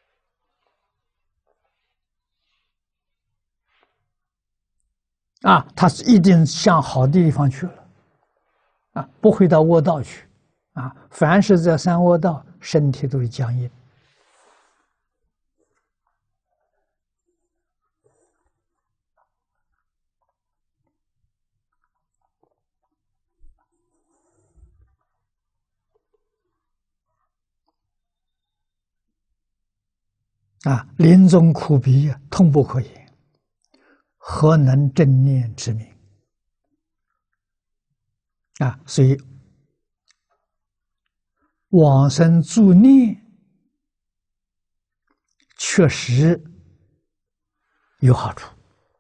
啊，他一定向好的地方去了，啊，不会到恶道去。啊，凡是在三恶道，身体都是僵硬。啊，临终苦逼啊，痛不可言，何能正念之名？啊，所以往生助念确实有好处。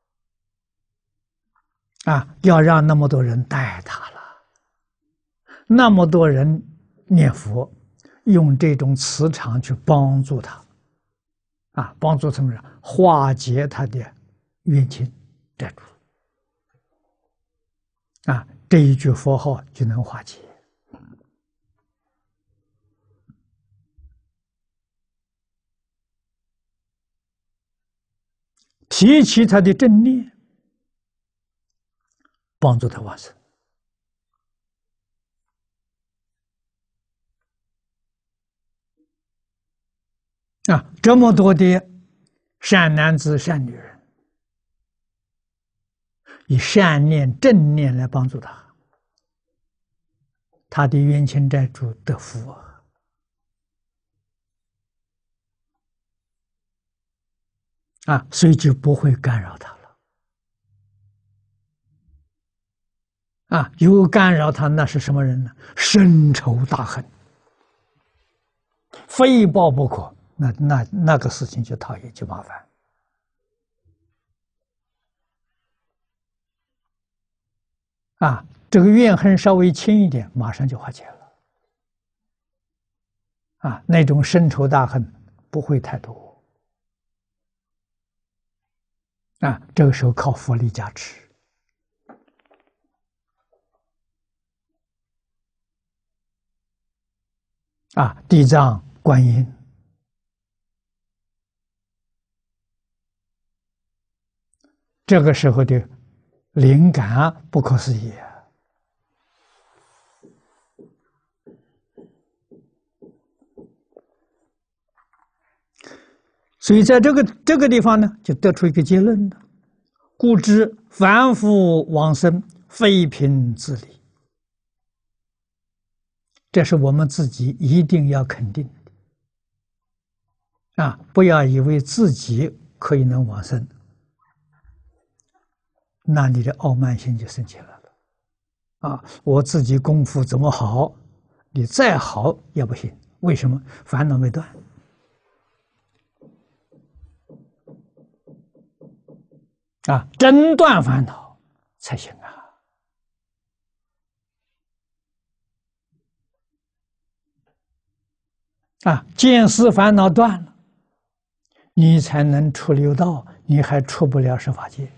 啊，要让那么多人带他了，那么多人念佛，用这种磁场去帮助他，啊，帮助他们化解他的冤亲债主，啊，这一句佛号就能化解。提起他的正念，帮助他往生。啊，这么多的善男子善女人， 以善念、正念来帮助他，他的冤亲债主得福啊！啊，所以就不会干扰他了。啊，有干扰他，那是什么人呢？深仇大恨，非报不可。那那那个事情就讨厌，就麻烦。啊，这个怨恨稍微轻一点，马上就化解了。啊，那种深仇大恨不会太多。啊，这个时候靠佛力加持。啊，地藏、观音，这个时候的灵感不可思议啊！所以在这个这个地方呢，就得出一个结论了：故知凡夫往生，非凭自力。这是我们自己一定要肯定的啊！不要以为自己可以能往生，那你的傲慢心就生起来了啊！我自己功夫怎么好，你再好也不行。为什么？烦恼没断啊！真断烦恼才行啊！啊，见思烦恼断了，你才能出六道，你还出不了十法界。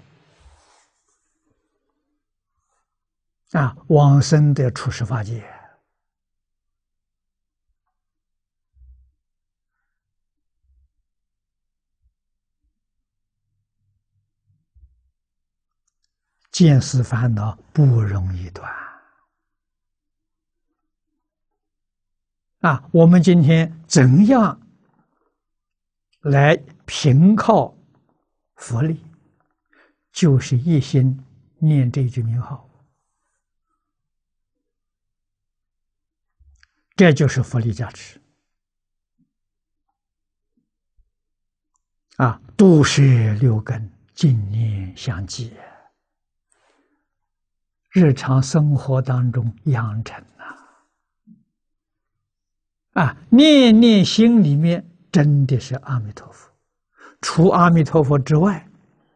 啊，往生得出十法界。见思烦恼不容易断。啊，我们今天怎样来凭靠佛力？就是一心念这句名号，这就是佛力加持。啊，度摄六根，净念相继，日常生活当中养成。啊，念念心里面真的是阿弥陀佛，除阿弥陀佛之外，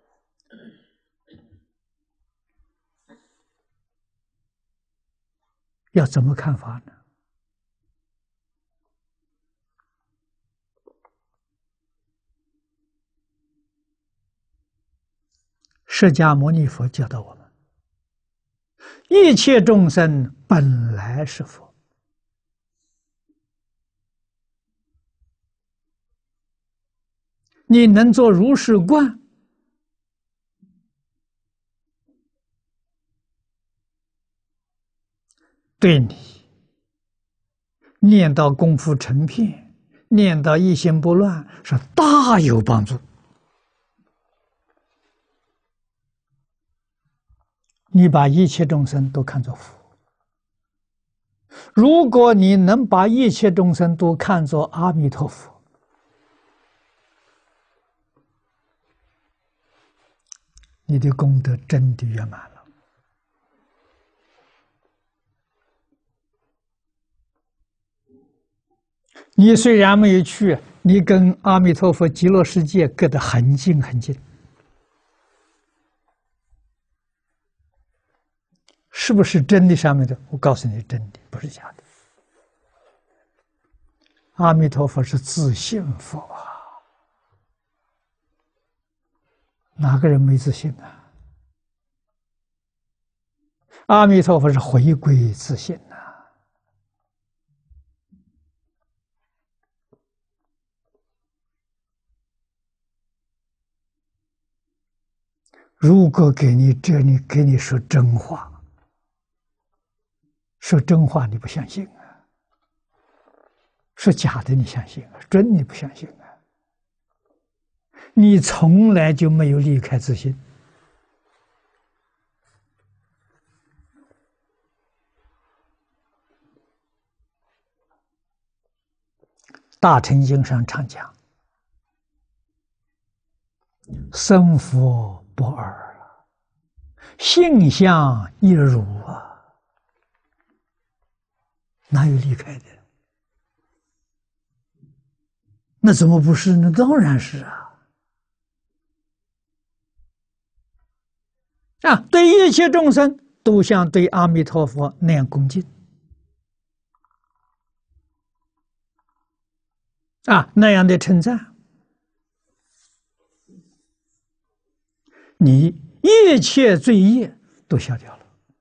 要怎么看法呢？释迦牟尼佛教导我们：一切众生本来是佛。你能做如是观，对你念到功夫成片，念到一心不乱，是大有帮助。你把一切众生都看作佛，如果你能把一切众生都看作阿弥陀佛，你的功德真的圆满了。你虽然没有去，你跟阿弥陀佛极乐世界隔得很近很近，是不是真的？上面的，我告诉你，真的不是假的。阿弥陀佛是自信佛啊。哪个人没自信啊？阿弥陀佛是回归自信呐、啊。如果给你这里给你说真话，说真话你不相信啊，说假的你相信啊，真你不相信啊。你从来就没有离开自信大乘经上常讲，生佛不二，性相一如啊，哪有离开的？那怎么不是呢？当然是啊！啊，对一切众生都像对阿弥陀佛那样恭敬啊，那样的称赞，你一切罪业都消掉了。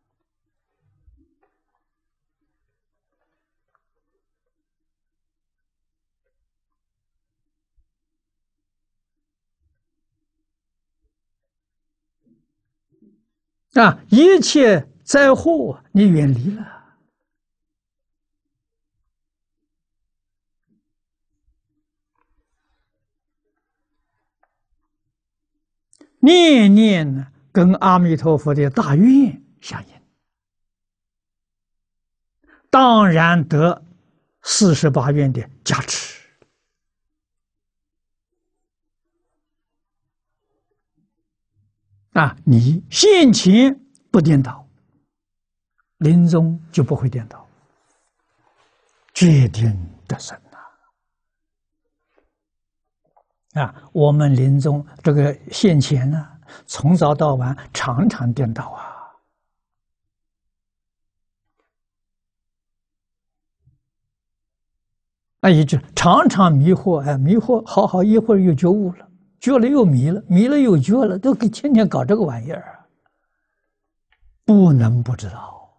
啊，一切灾祸你远离了，念念呢跟阿弥陀佛的大愿相应，当然得四十八愿的加持。啊，你现前不颠倒，临终就不会颠倒，决定得生啊！啊，我们临终这个现前呢，从早到晚常常颠倒啊！啊，也就常常迷惑，哎，迷惑好好一会儿又觉悟了。觉了又迷了，迷了又觉了，都给天天搞这个玩意儿，不能不知道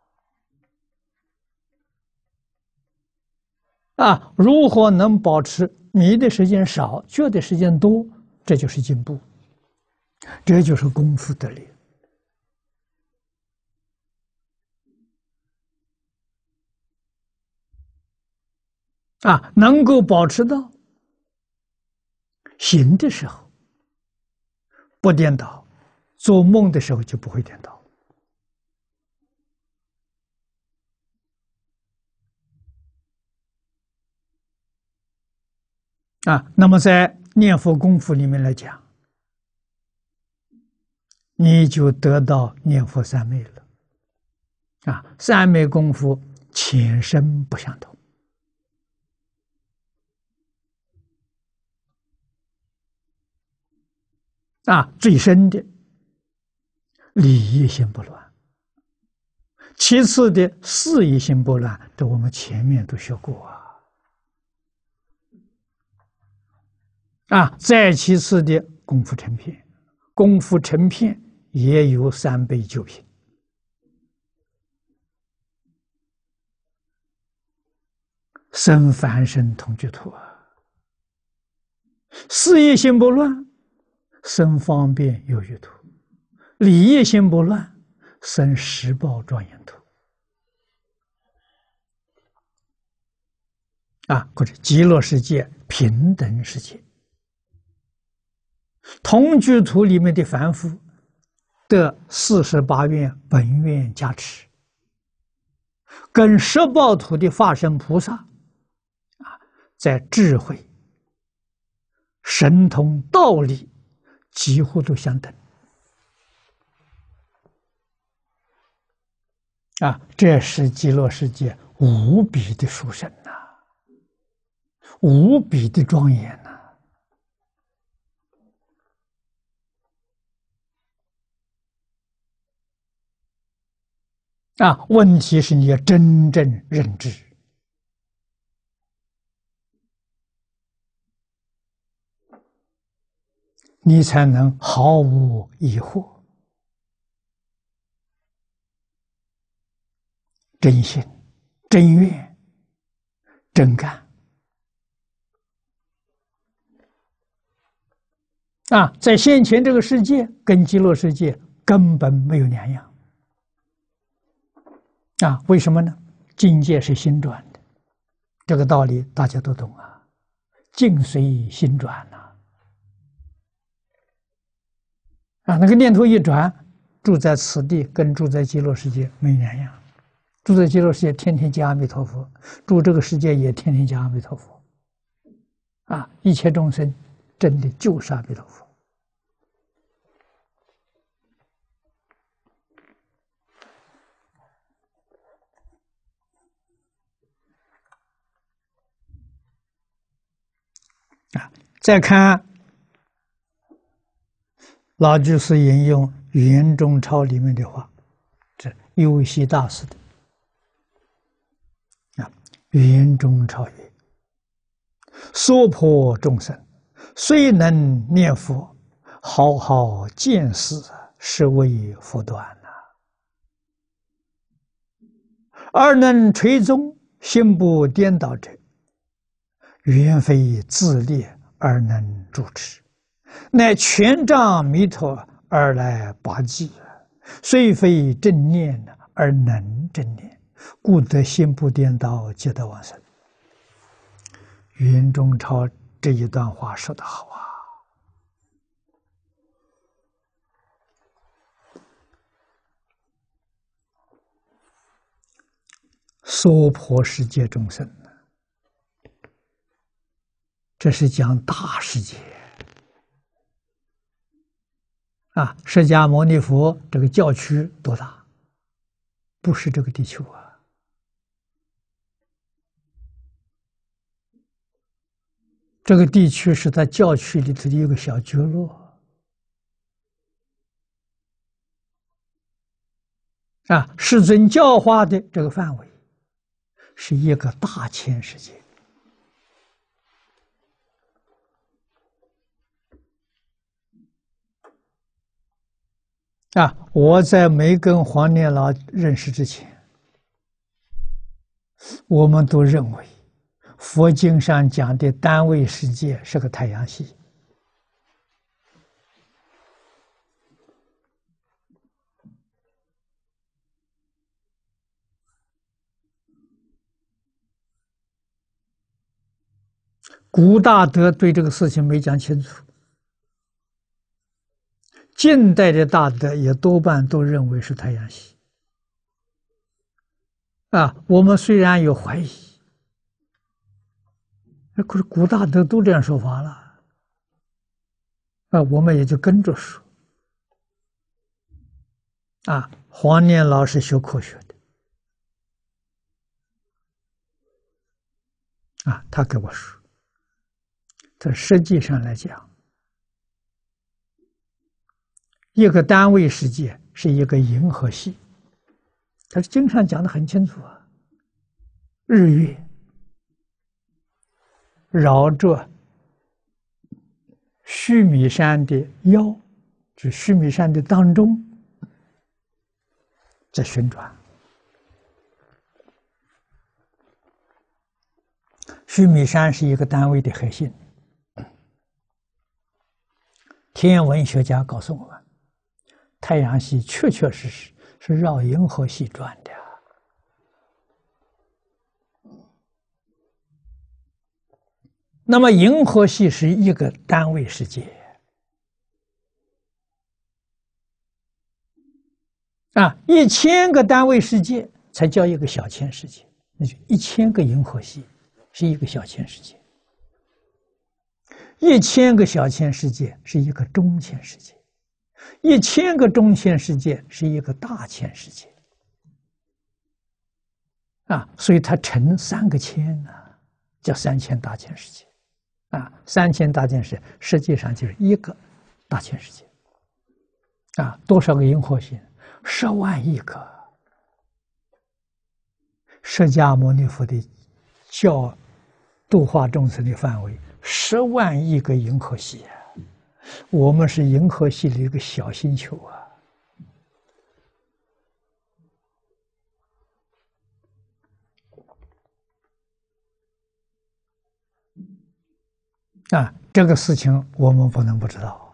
啊！如何能保持迷的时间少，觉的时间多？这就是进步，这就是功夫得力啊！能够保持到醒的时候不颠倒，做梦的时候就不会颠倒。啊，那么在念佛功夫里面来讲，你就得到念佛三昧了。啊，三昧功夫浅深不相同。啊，最深的理业心不乱，其次的事业心不乱，这我们前面都学过啊。啊，再其次的功夫成片，功夫成片也有三倍九品。生凡身同居土啊，事业心不乱，生方便有余土；理业心不乱，生十报庄严土。啊，或者极乐世界平等世界，同居土里面的凡夫得四十八愿本愿加持，跟十报土的化身菩萨啊，在智慧、神通、道理几乎都相等。啊，这是极乐世界无比的殊胜呐、啊，无比的庄严呐、啊！啊，问题是你要真正认知，你才能毫无疑惑，真心、真愿、真干。啊，在现前这个世界跟极乐世界根本没有两样。啊，为什么呢？境界是心转的，这个道理大家都懂啊。境随心转呐、啊，啊，那个念头一转，住在此地跟住在极乐世界没两样。住在极乐世界天天讲阿弥陀佛，住这个世界也天天讲阿弥陀佛。 啊，一切众生真的就是阿弥陀佛。啊，再看老居士引用圆中钞里面的话，这优西大师的啊，圆中钞曰：“娑婆众生，虽能念佛，好好见识，是为佛短呐；而能垂宗，心不颠倒者，原非自劣而能主持，乃权杖弥陀而来拔济，虽非正念而能正念，故得心不颠倒，皆得往生。”圆中钞这一段话说得好啊！娑婆世界众生，这是讲大世界啊！释迦牟尼佛这个教区多大？不是这个地球啊！这个地区是在教区里头的一个小角落啊！世尊教化的这个范围是一个大千世界啊！我在没跟黄念老认识之前，我们都认为佛经上讲的单位世界是个太阳系。古大德对这个事情没讲清楚，近代的大德也多半都认为是太阳系。啊，我们虽然有怀疑，可是古大德都这样说法了，啊，我们也就跟着说。啊，黄念老是学科学的，啊，他给我说，他实际上来讲，一个单位世界是一个银河系，他是经常讲的很清楚啊，日月绕着须弥山的腰，就须弥山的当中在旋转。须弥山是一个单位的核心。天文学家告诉我们，太阳系确确实实是绕银河系转的。那么银河系是一个单位世界啊，一千个单位世界才叫一个小千世界，那就一千个银河系是一个小千世界，一千个小千世界是一个中千世界，一千个中千世界是一个大千世界啊，所以它乘三个千呢、啊，叫三千大千世界。啊，三千大千世界实际上就是一个大千世界，啊，多少个银河系？十万亿个。释迦牟尼佛的教度化众生的范围，十万亿个银河系啊！我们是银河系的一个小星球啊！啊，这个事情我们不能不知道。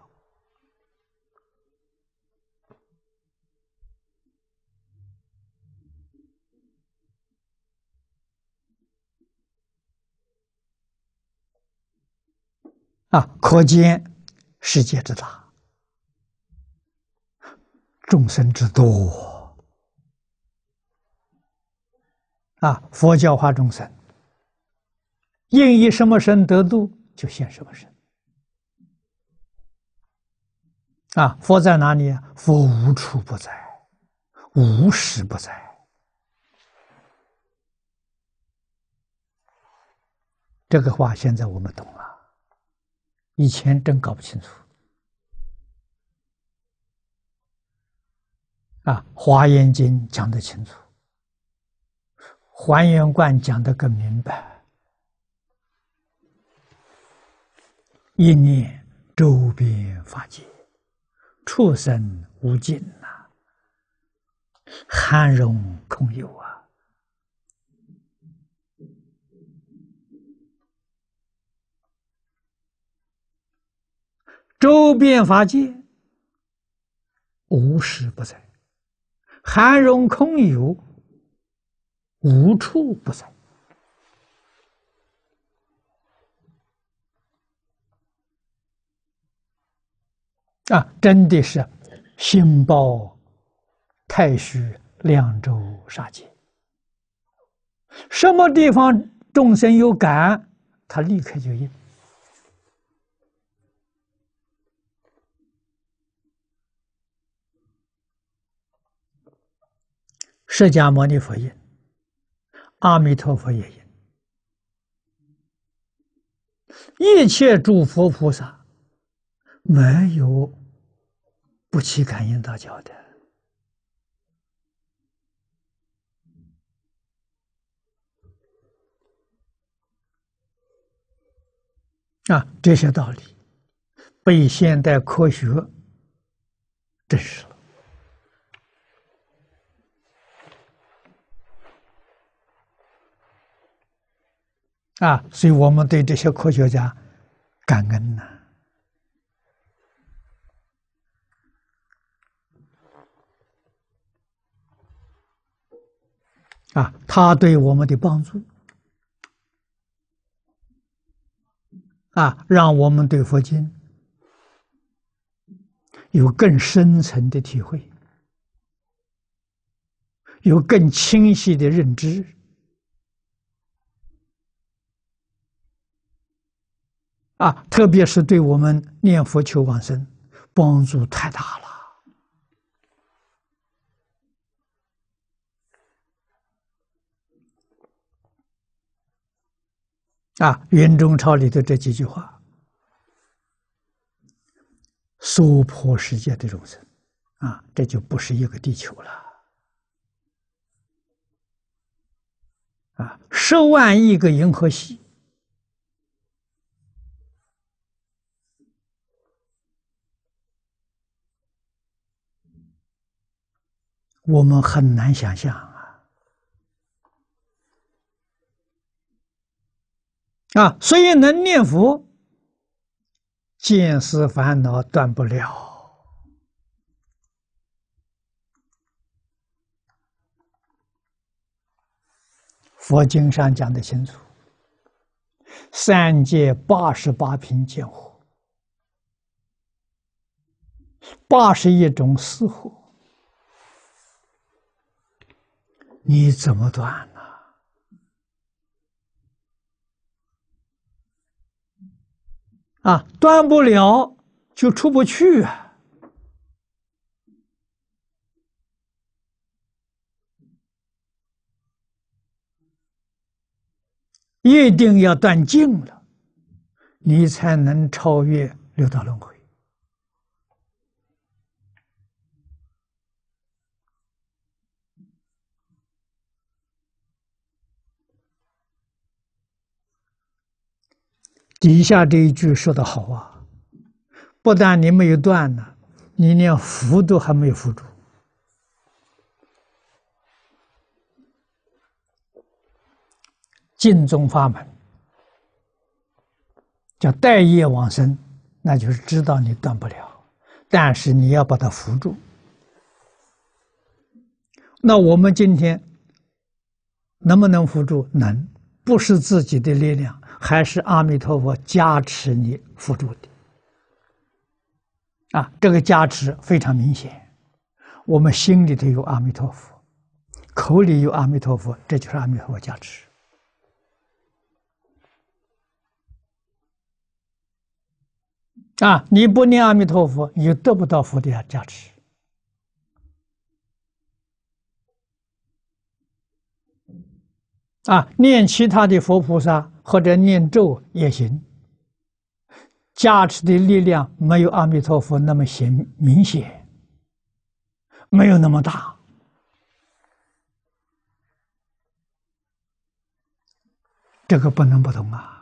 啊，可见世界之大，众生之多。啊，佛教化众生，应以什么身得度？ 就现什么身。啊，佛在哪里啊？佛无处不在，无时不在。这个话现在我们懂了，以前真搞不清楚。啊，《华严经》讲得清楚，《还原观》讲得更明白。一念周边法界，畜生无尽呐、啊，含容空有啊。周边法界无时不在，含容空有无处不在。啊，真的是心包太虚两周杀界，什么地方众生有感，他立刻就应。释迦牟尼佛应，阿弥陀佛也应，一切诸佛菩萨没有不起感应道交的。啊，这些道理被现代科学证实了。啊，所以我们对这些科学家感恩呐、啊。啊，他对我们的帮助，啊，让我们对佛经有更深层的体会，有更清晰的认知。啊，特别是对我们念佛求往生帮助太大了。啊，圆中钞里的这几句话，娑婆世界的众生，啊，这就不是一个地球了。啊，十万亿个银河系。我们很难想象啊！啊，所以能念佛，见思烦恼断不了。佛经上讲得清楚：三界八十八品见惑，八十一种思惑。你怎么断呢？啊，断不了就出不去啊！一定要断尽了，你才能超越六道轮回。底下这一句说得好啊，不但你没有断呢，你连福都还没有福住。净宗法门叫待业往生，那就是知道你断不了，但是你要把它扶住。那我们今天能不能扶住？能，不是自己的力量，还是阿弥陀佛加持你扶住的。啊，这个加持非常明显，我们心里头有阿弥陀佛，口里有阿弥陀佛，这就是阿弥陀佛加持。 啊，你不念阿弥陀佛，你就得不到佛的加持。啊，念其他的佛菩萨或者念咒也行，加持的力量没有阿弥陀佛那么显明显，没有那么大。这个不能不懂啊！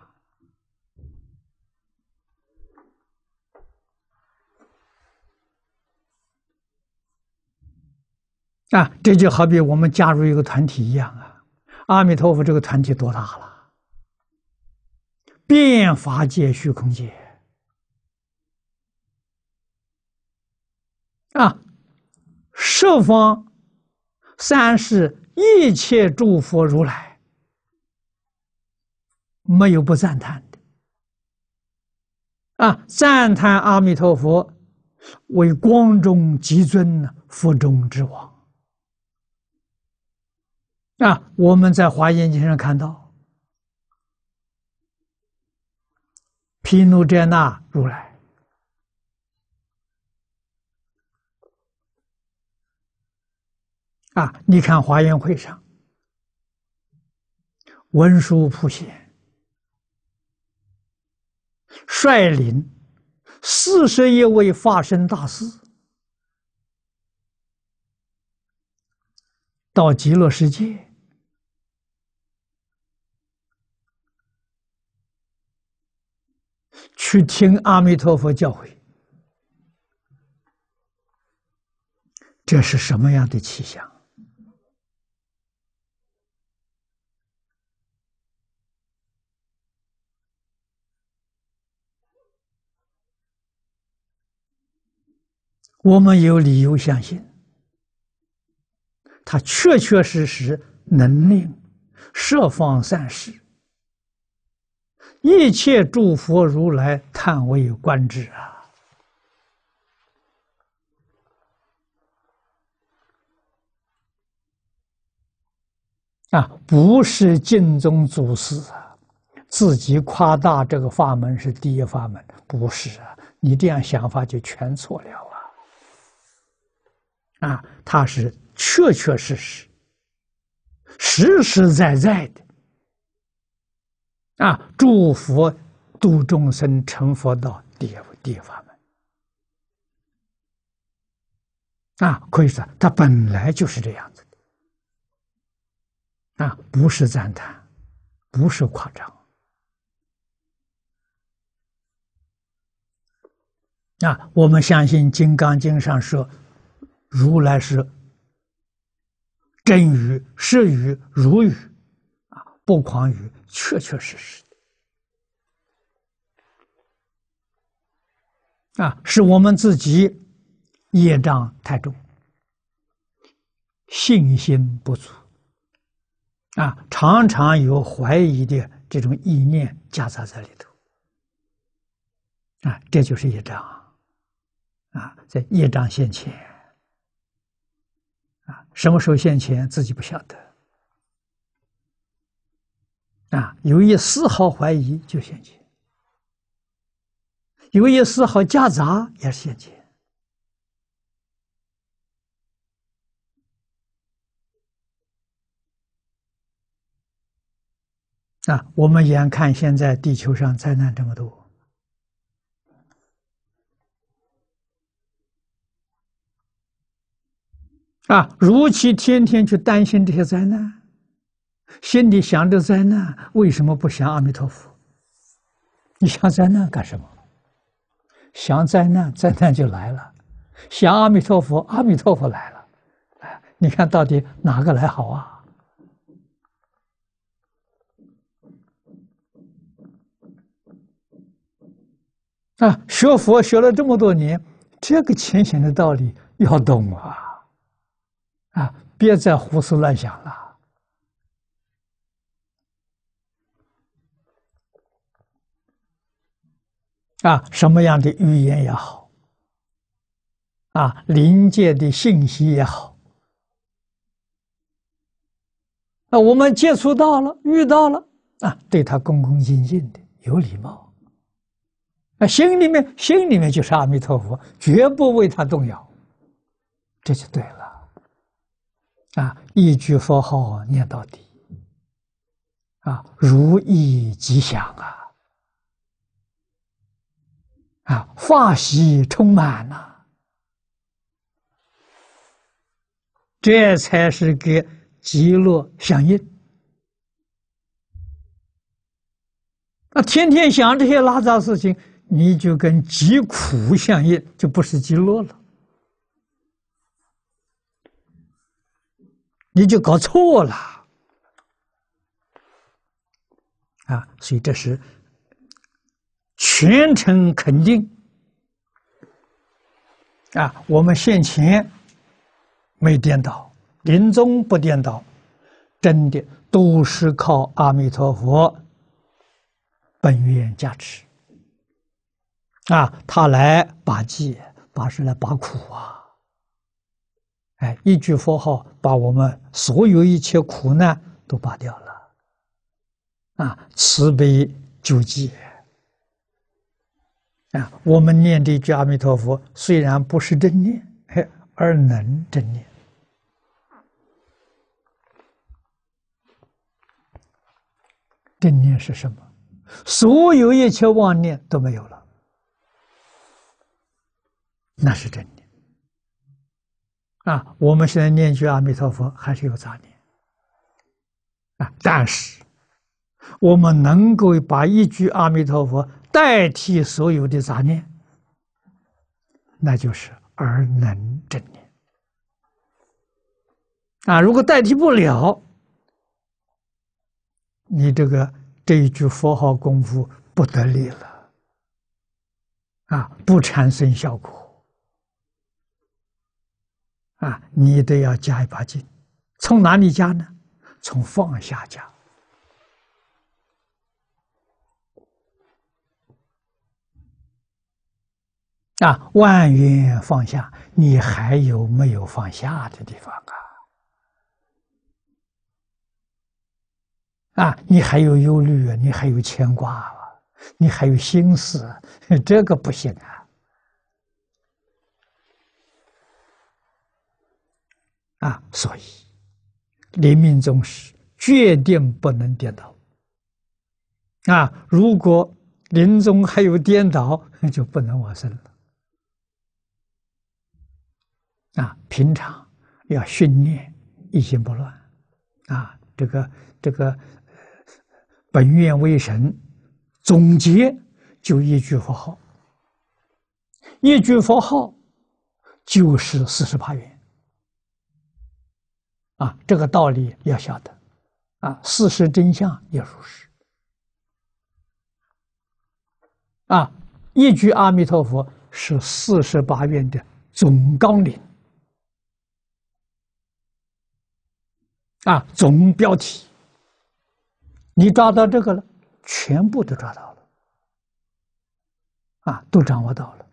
啊，这就好比我们加入一个团体一样啊。阿弥陀佛这个团体多大了？遍法界、虚空界啊，十方三世一切诸佛如来，没有不赞叹的啊！赞叹阿弥陀佛为光中极尊，佛中之王啊！我们在华严经上看到，毗卢遮那如来啊，你看华严会上文殊普贤率领四十一位法身大士到极乐世界，去听阿弥陀佛教诲，这是什么样的气象？我们有理由相信，他确确实实能令十方三世一切诸佛如来叹为观止啊！啊，不是净宗祖师啊，自己夸大这个法门是第一法门，不是啊！你这样想法就全错了啊！啊，他是确确实实、实实在在的啊，诸佛度众生成佛道第一第一法门啊，可以说他本来就是这样子的啊，不是赞叹，不是夸张啊。我们相信《金刚经》上说，如来是真语、实语、如语啊，不诳语，确确实实的啊，是我们自己业障太重，信心不足啊，常常有怀疑的这种意念夹杂在里头啊，这就是业障啊，在业障现前啊，什么时候现前自己不晓得啊，有一丝毫怀疑就现前，有一丝毫夹杂也是现前。啊，我们眼看现在地球上灾难这么多，啊，如其天天去担心这些灾难，心里想着灾难，为什么不想阿弥陀佛？你想灾难干什么？想灾难，灾难就来了；想阿弥陀佛，阿弥陀佛来了。哎，你看到底哪个来好啊？啊，学佛学了这么多年，这个浅显的道理要懂啊！啊，别再胡思乱想了。啊，什么样的语言也好，啊，临界的信息也好，啊，我们接触到了，遇到了，啊，对他恭恭敬敬的，有礼貌。 啊，心里面心里面就是阿弥陀佛，绝不为他动摇，这就对了。啊，一句佛号念到底，啊，如意吉祥啊，啊，法喜充满呐、啊，这才是跟极乐相应。那天天想这些拉杂事情，你就跟极苦相应，就不是极乐了，你就搞错了啊！所以这是全程肯定啊！我们现前没颠倒，临终不颠倒，真的都是靠阿弥陀佛本愿加持啊，他来拔济，拔是来拔苦啊！哎，一句佛号把我们所有一切苦难都拔掉了啊！慈悲救济啊！我们念这句阿弥陀佛，虽然不是正念，哎，而能正念。正念是什么？所有一切妄念都没有了，那是正念啊！我们现在念句阿弥陀佛，还是有杂念啊，但是我们能够把一句阿弥陀佛代替所有的杂念，那就是而能正念啊！如果代替不了，你这个这一句佛号功夫不得力了啊，不产生效果啊！你得要加一把劲，从哪里加呢？从放下加啊！万缘放下，你还有没有放下的地方啊？啊，你还有忧虑啊，你还有牵挂啊，你还有心思啊，这个不行啊！啊，所以临命终时决定不能颠倒啊！如果临终还有颠倒，就不能往生了啊！平常要训练一心不乱啊，这个这个。本愿为神，总结就一句佛号，一句佛号就是四十八愿啊，这个道理要晓得啊，事实真相也如是啊，一句阿弥陀佛是四十八愿的总纲领啊，总标题。你抓到这个了，全部都抓到了，啊，都掌握到了，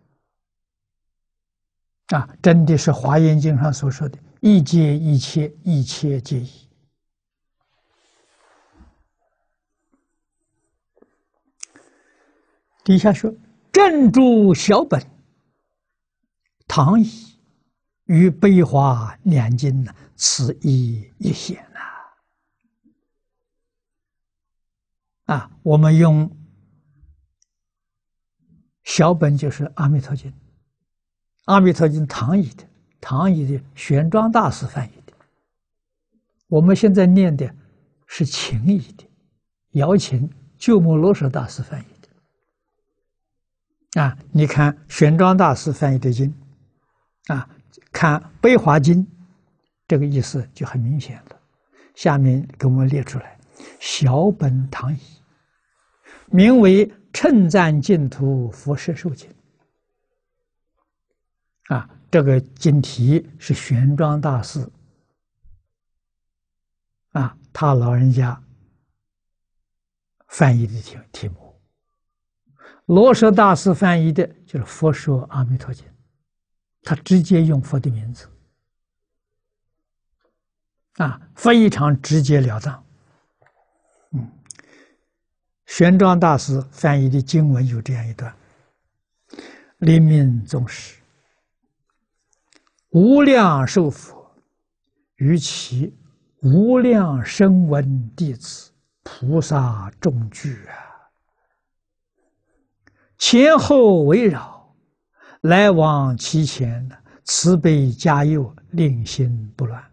啊，真的是《华严经》上所说的“一切一切，一切皆一”。底下说：“正住小本，唐译与悲华两经呢，此意一显呐。”啊，我们用小本就是《阿弥陀经》，《阿弥陀经》唐译的，唐译的玄奘大师翻译的。我们现在念的是秦译的，姚秦鸠摩罗什大师翻译的。啊，你看玄奘大师翻译的经，啊，看《悲华经》，这个意思就很明显了。下面给我们列出来：小本唐译。名为称赞净土佛摄受经啊，这个经题是玄奘大师啊，他老人家翻译的题题目。罗什大师翻译的就是《佛说阿弥陀经》，他直接用佛的名字啊，非常直截了当。嗯。玄奘大师翻译的经文有这样一段临命终时，无量寿佛于其无量声闻弟子菩萨众聚啊，前后围绕，来往其前，慈悲加佑，令心不乱。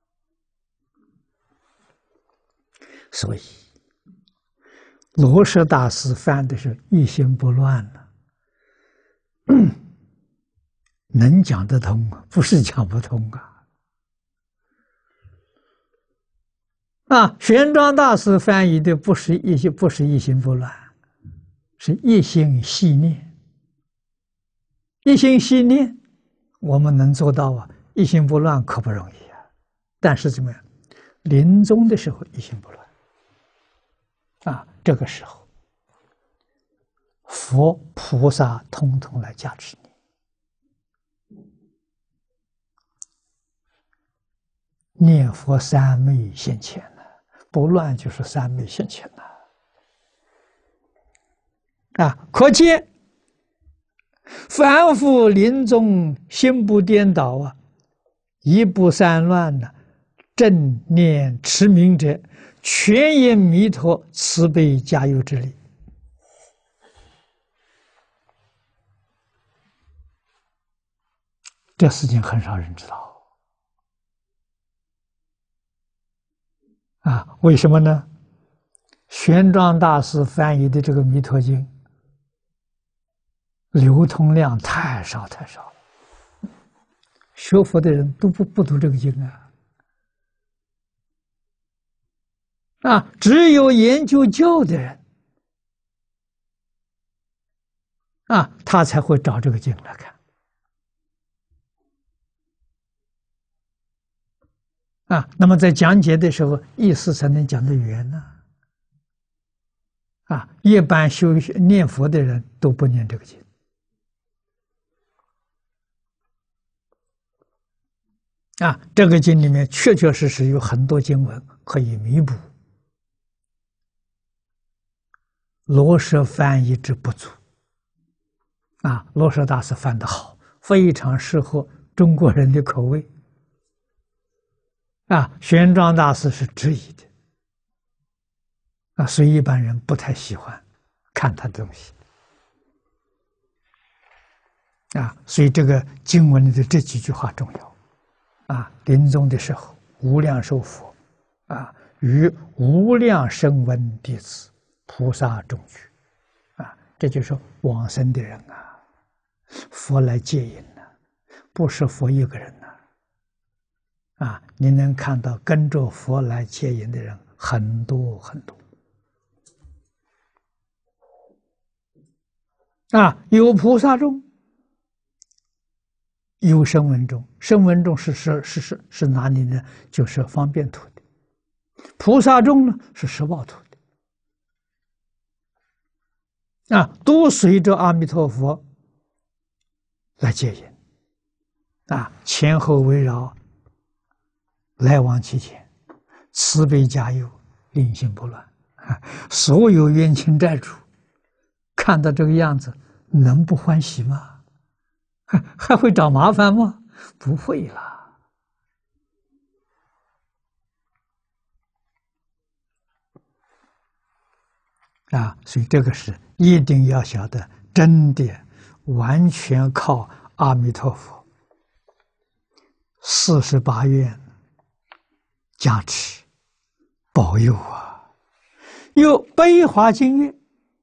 所以罗什大师翻的是一心不乱了，能讲得通啊，不是讲不通啊。啊，玄奘大师翻译的不是一心，不是一心不乱，是一心系念。一心系念，我们能做到啊？一心不乱可不容易啊。但是怎么样？临终的时候一心不乱啊，这个时候，佛菩萨通通来加持你。念佛三昧现前了，不乱就是三昧现前了。啊，可见凡夫临终心不颠倒啊，一不散乱呢，正念持名者，全因弥陀慈悲加佑之力。这事情很少人知道啊？为什么呢？玄奘大师翻译的这个《弥陀经》流通量太少太少了，学佛的人都不不读这个经啊。啊，只有研究教的人啊，他才会找这个经来看。啊，那么在讲解的时候，意思才能讲得圆呢。啊，一般修念佛的人都不念这个经。啊，这个经里面确确实实有很多经文可以弥补罗什翻译之不足。啊，罗什大师翻得好，非常适合中国人的口味。啊，玄奘大师是质疑的，啊，所以一般人不太喜欢看他的东西。啊，所以这个经文里的这几句话重要。啊，临终的时候，无量寿佛，啊，与无量声闻弟子菩萨众聚，啊，这就是往生的人啊，佛来接引呢，不是佛一个人呢。啊，你能看到跟着佛来接引的人很多很多。啊，有菩萨众，有声闻众。声闻众是是是是是哪里呢？就是方便土的。菩萨众呢是十报土的。啊，都随着阿弥陀佛来接引。啊，前后围绕。来往其前，慈悲加佑，令心不乱。所有冤亲债主看到这个样子，能不欢喜吗？还会找麻烦吗？不会啦。啊，所以这个是一定要晓得，真的完全靠阿弥陀佛四十八愿加持保佑啊！有悲华经曰：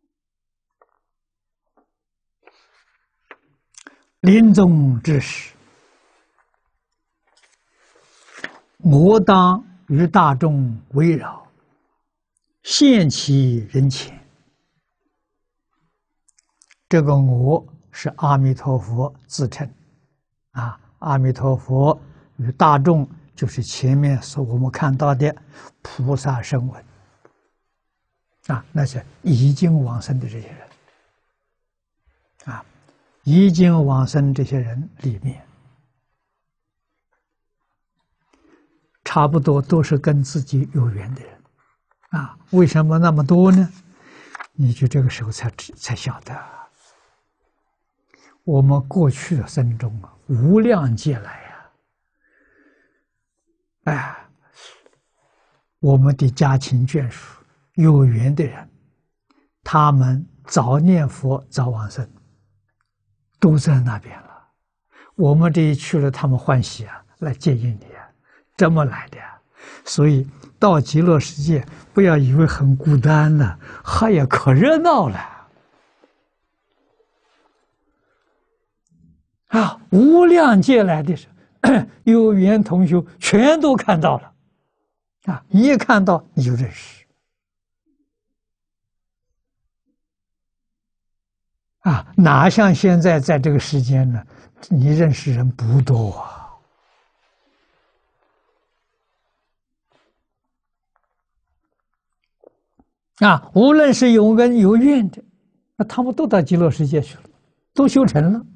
临终之时，我当与大众围绕，现其人前。这个我是阿弥陀佛自称啊，阿弥陀佛与大众。就是前面所我们看到的菩萨声闻啊，那些已经往生的这些人啊，已经往生这些人里面，差不多都是跟自己有缘的人啊。为什么那么多呢？你就这个时候才才晓得， 我们过去的生中啊，无量劫来呀、啊，哎，我们的家亲眷属有缘的人，他们早念佛早往生，都在那边了。我们这一去了，他们欢喜啊，来接应你啊，这么来的呀。所以到极乐世界，不要以为很孤单了，嗨呀，可热闹了。啊，无量劫来的有缘同学全都看到了，啊，一看到你就认识，啊，哪像现在在这个时间呢？你认识人不多啊，啊，无论是有恩有怨的，那他们都到极乐世界去了，都修成了。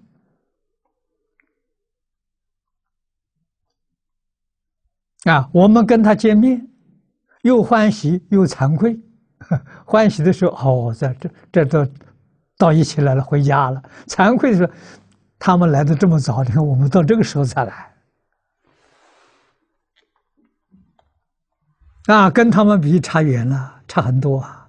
啊，我们跟他见面，又欢喜又惭愧。欢喜的时候，哦，这这这都到一起来了，回家了；惭愧的时候，他们来的这么早，你看我们到这个时候才来，啊，跟他们比差远了，差很多啊。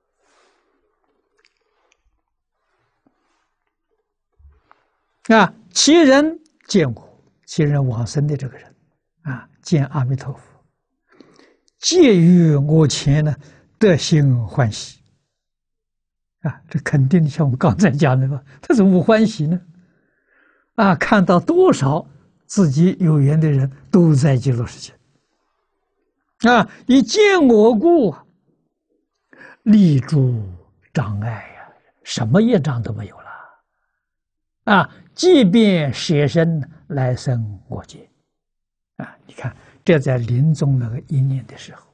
啊，其人见我，其人往生的这个人，啊，见阿弥陀佛。介于我前呢，得心欢喜啊！这肯定像我刚才讲的吧？他怎么不欢喜呢？啊，看到多少自己有缘的人都在极乐世界啊！一见我故，立诸障碍呀、啊，什么业障都没有了啊！即便舍身来生我界啊！你看。这在临终那个一念的时候，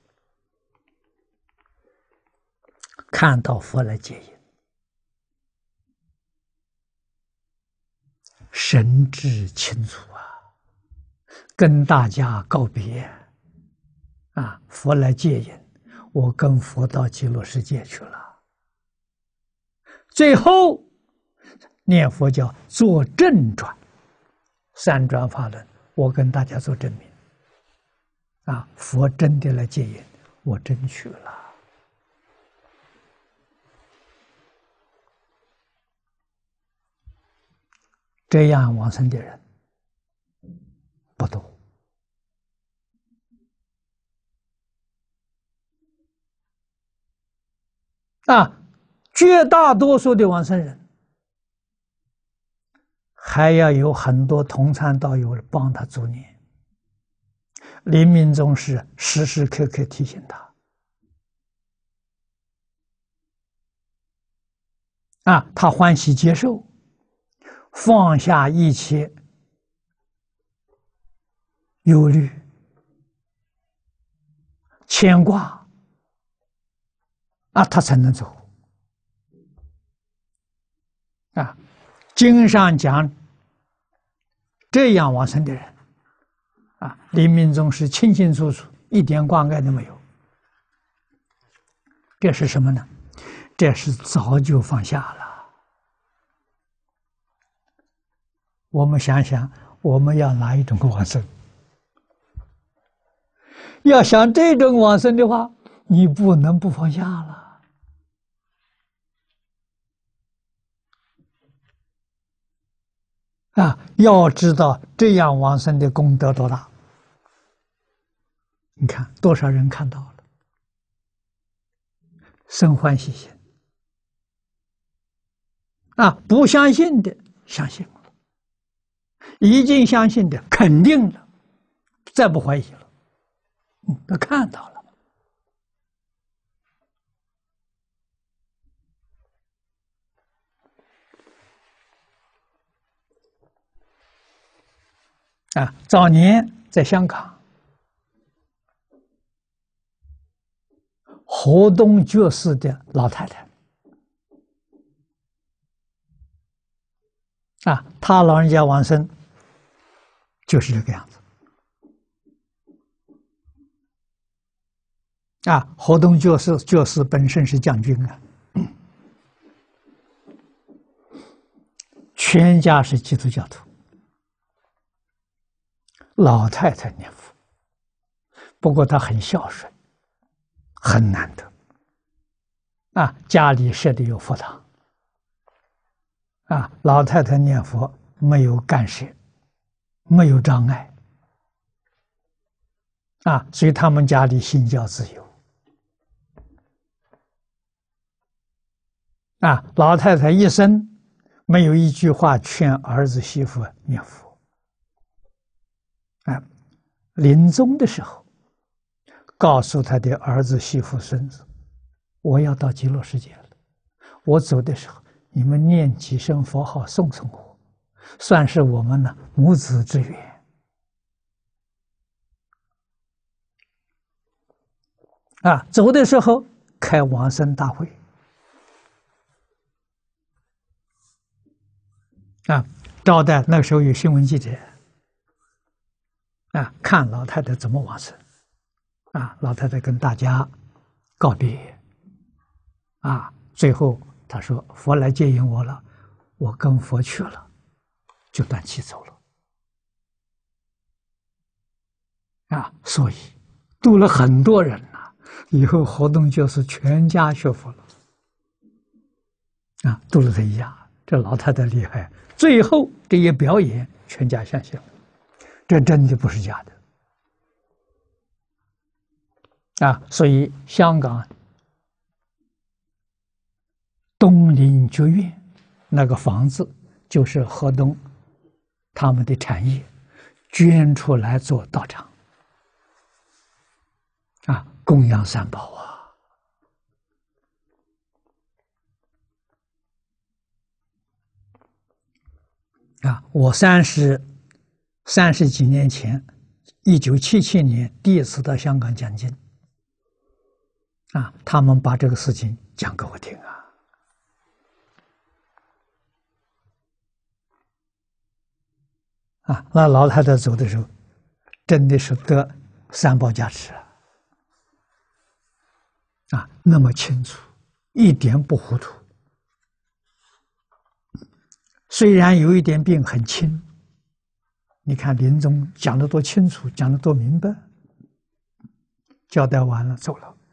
看到佛来接引，神志清楚啊，跟大家告别啊，佛来接引，我跟佛到极乐世界去了。最后念佛叫做正转，三转法轮，我跟大家做证明。啊，佛真的来接引，我真去了。这样往生的人不多啊，绝大多数的往生人还要有很多同参道友帮他助念。临命终时时时刻刻提醒他啊，他欢喜接受，放下一切忧虑、牵挂啊，他才能走啊。经上讲，这样往生的人啊，临命终时清清楚楚，一点挂碍都没有。这是什么呢？这是早就放下了。我们想想，我们要哪一种往生？要想这种往生的话，你不能不放下了。啊，要知道这样往生的功德多大。你看多少人看到了，生欢喜心啊！不相信的相信了，已经相信的肯定了，再不怀疑了，嗯，都看到了啊！早年在香港，河东觉寺的老太太啊，她老人家往生就是这个样子啊。河东觉寺觉寺本身是将军啊， 全家是基督教徒，老太太念佛，不过她很孝顺，很难得。啊，家里设的有佛堂，啊，老太太念佛没有干涉，没有障碍，啊，所以他们家里信教自由。啊，老太太一生没有一句话劝儿子媳妇念佛。啊，临终的时候，告诉他的儿子媳妇孙子：“我要到极乐世界了，我走的时候，你们念几声佛号送送我，算是我们呢母子之缘。”啊，走的时候开往生大会。啊，招待那个时候有新闻记者，啊，看老太太怎么往生，啊，老太太跟大家告别，啊，最后她说：“佛来接引我了，我跟佛去了，就断气走了。”啊，所以度了很多人呐、啊，以后活动就是全家学佛了，啊，度了他一家，这老太太厉害。最后这一表演，全家相信了，这真的不是假的啊！所以香港东林觉苑那个房子，就是河东他们的产业，捐出来做道场啊，供养三宝啊。啊，我三十三十几年前，一九七七年第一次到香港讲经，啊，他们把这个事情讲给我听啊，啊，那老太太走的时候，真的是得三宝加持啊，啊，那么清楚，一点不糊涂。虽然有一点病很轻，你看临终讲得多清楚，讲得多明白，交代完了走了。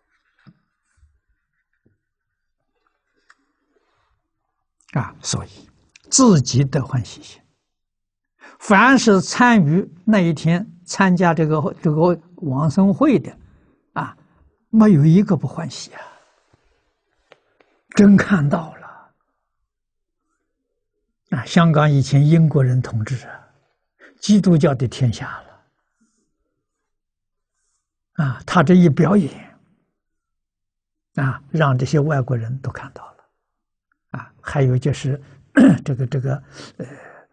啊，所以自己得欢喜心。凡是参与那一天参加这个这个往生会的，啊，没有一个不欢喜啊！真看到了。啊，香港以前英国人统治啊，基督教的天下了。啊，他这一表演，啊，让这些外国人都看到了。啊，还有就是这个这个呃，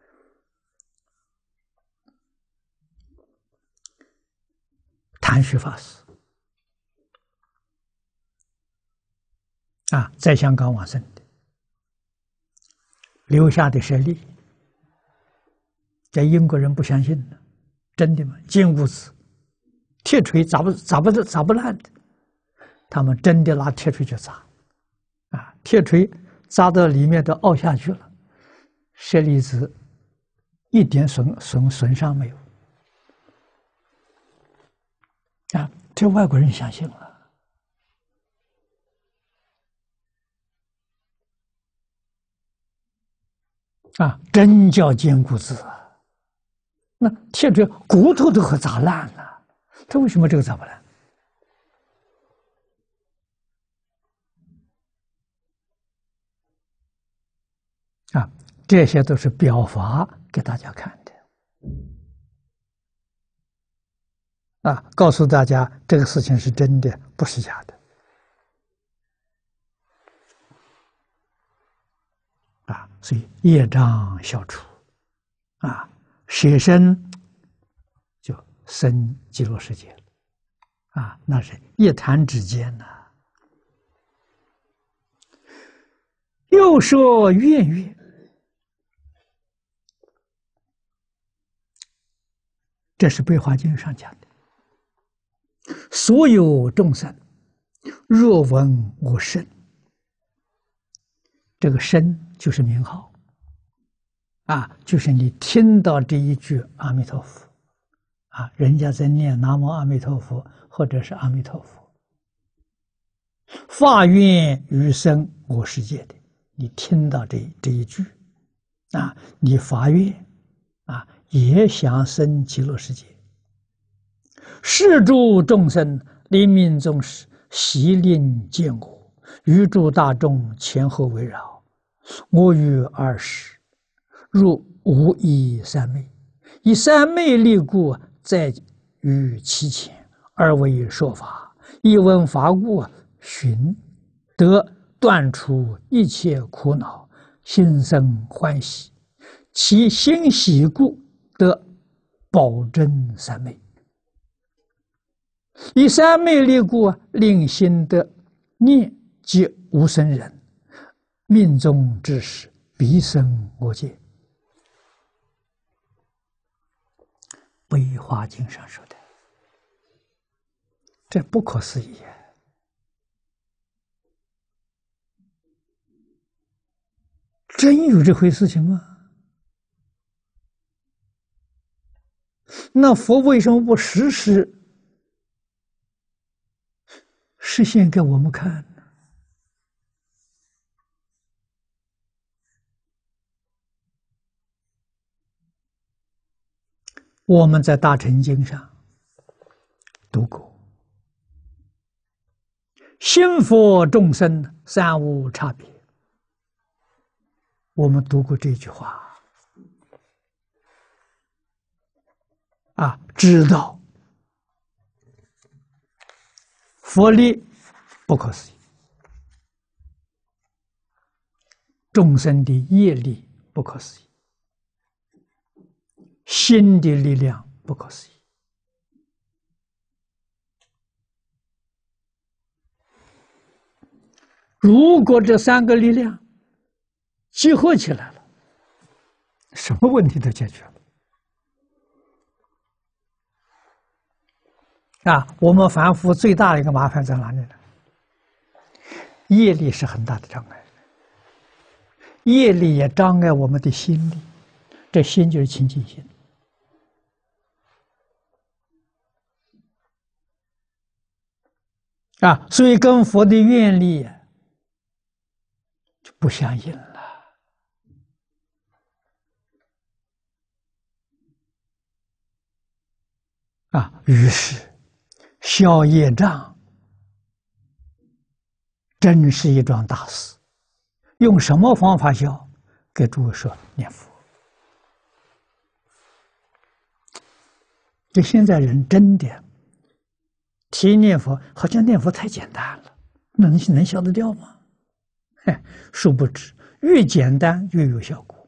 谭旭法师啊，在香港往生的。留下的舍利，这英国人不相信呢，真的吗？金屋子，铁锤砸不砸不砸不烂的，他们真的拿铁锤去砸，啊，铁锤砸到里面都凹下去了，舍利子一点损损损伤没有，啊，这外国人相信了。啊，真叫坚固子啊！那铁锤骨头都和砸烂了，他为什么这个砸不烂？啊，这些都是表法给大家看的。啊，告诉大家这个事情是真的，不是假的。啊，所以业障消除，啊，舍身就生极乐世界了，啊，那是一弹指间呐、啊。又说愿月，这是《悲华经》上讲的，所有众生若闻我声，这个声就是名号， 啊，就是你听到这一句阿弥陀佛，啊，人家在念南无阿弥陀佛，或者是阿弥陀佛，发愿余生我世界的，你听到这这一句，啊，你发愿，啊，也想生极乐世界，是诸众生临命终时，悉令见我，与诸大众前后围绕，我于二时，入无一三昧，以三昧力故，在于其前，而为说法，一闻法故，寻得断除一切苦恼，心生欢喜，其心喜故，得保真三昧。以三昧力故，令心得念即无生人，命中之时，必生我界。悲华经上说的，这不可思议啊！真有这回事情吗？那佛为什么不时时实现给我们看呢？我们在大乘经上读过，心佛众生三无差别，我们读过这句话啊，知道佛力不可思议，众生的业力不可思议，心的力量不可思议。如果这三个力量集合起来了，什么问题都解决了。啊，我们凡夫最大的一个麻烦在哪里呢？业力是很大的障碍，业力也障碍我们的心力，这心就是清净心。啊，所以跟佛的愿力就不相应了。啊，于是消业障真是一桩大事。用什么方法消？给诸位说，念佛。这现在人真的提念佛，好像念佛太简单了，能能消得掉吗？哎，殊不知越简单越有效果。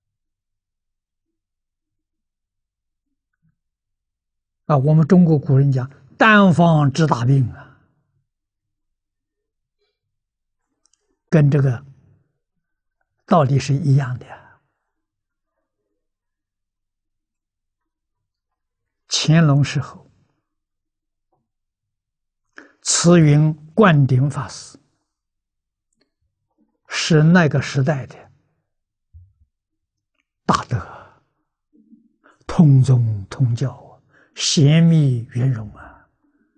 啊，我们中国古人讲“单方治大病”啊，跟这个道理是一样的呀。乾隆时候，慈云灌顶法师是那个时代的大德，通宗通教啊，贤密圆融啊，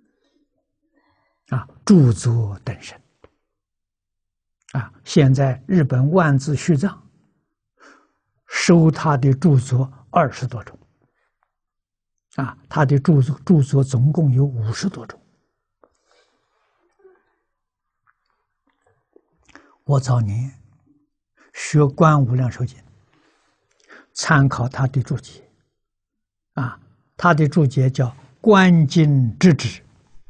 啊，著作等身啊。现在日本万字续藏收他的著作二十多种。啊，他的著作著作总共有五十多种。我早年学《观无量寿经》，参考他的注解，啊，他的注解叫《观经智旨》，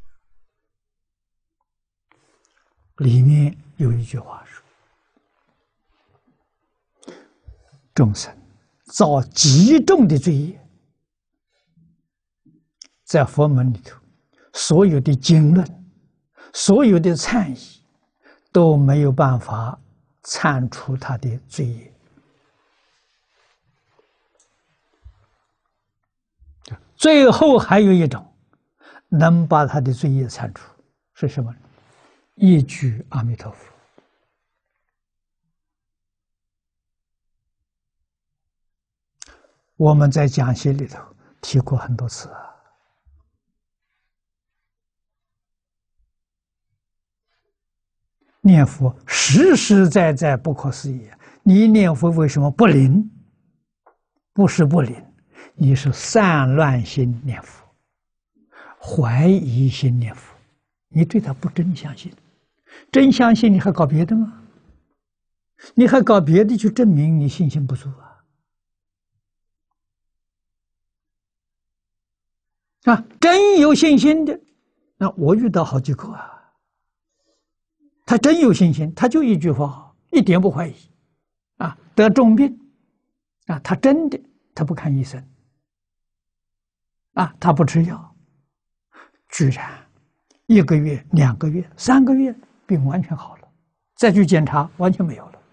里面有一句话说：“众生造极重的罪业。”在佛门里头，所有的经论、所有的忏仪都没有办法忏除他的罪业。最后还有一种能把他的罪业忏除，是什么？一句阿弥陀佛。 ，“ 我们在讲习里头提过很多次啊。念佛实实在在不可思议，你念佛为什么不灵？不是不灵，你是散乱心念佛，怀疑心念佛，你对他不真相信。真相信你还搞别的吗？你还搞别的去证明你信心不足啊？啊，真有信心的，那我遇到好几个啊。他真有信心，他就一句话，一点不怀疑，啊，得重病，啊，他真的他不看医生，啊，他不吃药，居然一个月、两个月、三个月病完全好了，再去检查完全没有了。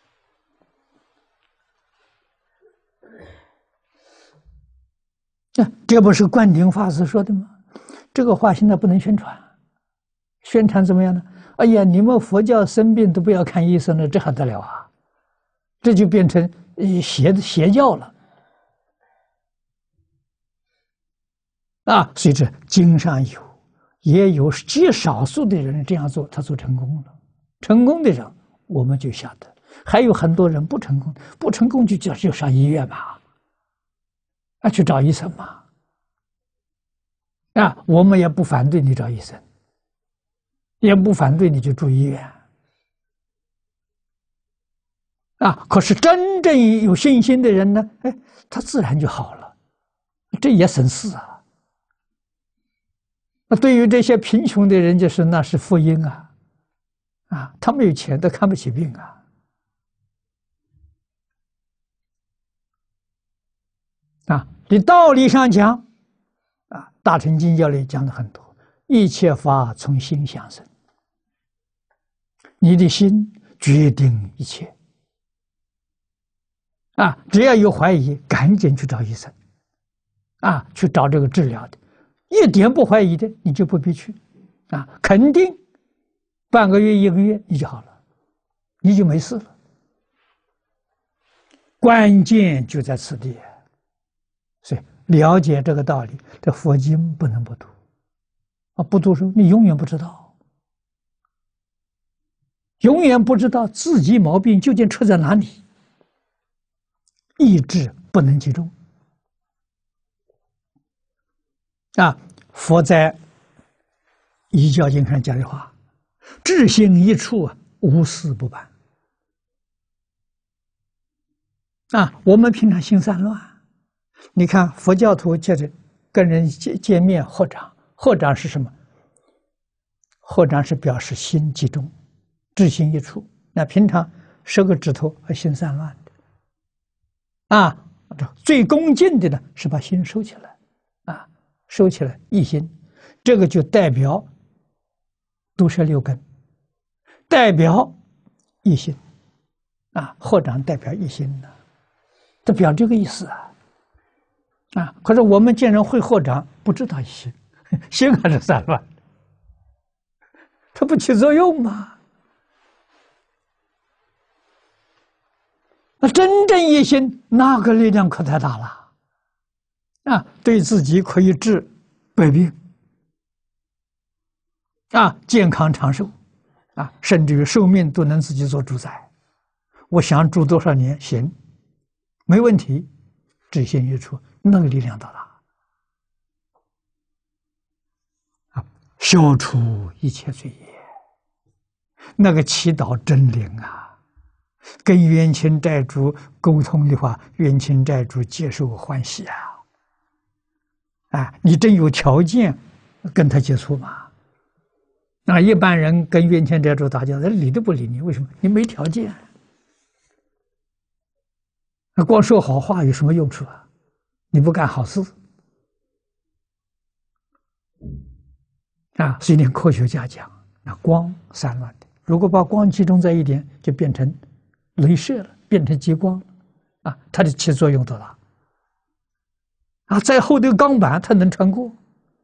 这这不是灌顶法师说的吗？这个话现在不能宣传，宣传怎么样呢？哎呀，你们佛教生病都不要看医生了，这还得了啊？这就变成邪邪教了啊！所以这经上有，也有极少数的人这样做，他做成功了。成功的人我们就晓得，还有很多人不成功，不成功就就就上医院嘛，啊，去找医生嘛。啊，我们也不反对你找医生。也不反对你去住医院，啊！可是真正有信心的人呢，哎，他自然就好了，这也省事啊。那对于这些贫穷的人，就是那是福音啊，啊，他没有钱，都看不起病啊，啊，你道理上讲，啊，《大乘经教》里讲的很多，一切法从心想生。你的心决定一切啊！只要有怀疑，赶紧去找医生啊，去找这个治疗的。一点不怀疑的，你就不必去啊，肯定半个月、一个月你就好了，你就没事了。关键就在此地，所以了解这个道理，这佛经不能不读啊！不读书，你永远不知道。永远不知道自己毛病究竟出在哪里，意志不能集中啊！佛在《遗教经》上讲的话：“志心一处，无事不办。”啊，我们平常心散乱，你看佛教徒接着跟人见见面合掌，合掌是什么？合掌是表示心集中。志心一处，那平常十个指头和心散乱的，啊，最恭敬的呢是把心收起来，啊，收起来一心，这个就代表毒舌六根，代表一心，啊，合掌代表一心呢，这表这个意思啊，啊，可是我们见人会合掌，不知道一心，心还是散乱，它不起作用吗？那真正一心，那个力量可太大了啊！对自己可以治百病啊，健康长寿啊，甚至于寿命都能自己做主宰。我想住多少年行，没问题，志心一处，那个力量多大啊！消除一切罪业，那个祈祷真灵啊！跟冤亲债主沟通的话，冤亲债主接受欢喜啊！啊，你真有条件跟他接触吗？那一般人跟冤亲债主打交道，理都不理你，为什么？你没条件。那光说好话有什么用处啊？你不干好事啊！所以连科学家讲，那光散乱的，如果把光集中在一点，就变成镭射了，变成激光了，啊，它的起作用多大？啊，再厚的钢板它能穿过？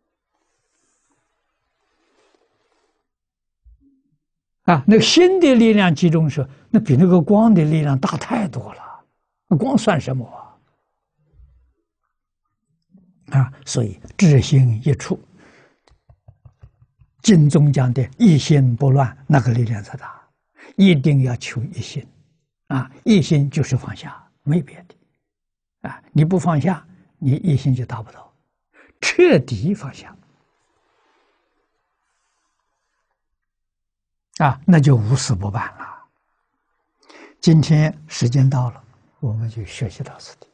啊，那个心的力量集中时，那比那个光的力量大太多了。光算什么啊？ 啊，所以知行一处，经中讲的一心不乱，那个力量才大，一定要求一心，啊，一心就是放下，没别的，啊，你不放下，你一心就达不到，彻底放下，啊，那就无事不办了。今天时间到了，我们就学习到此地。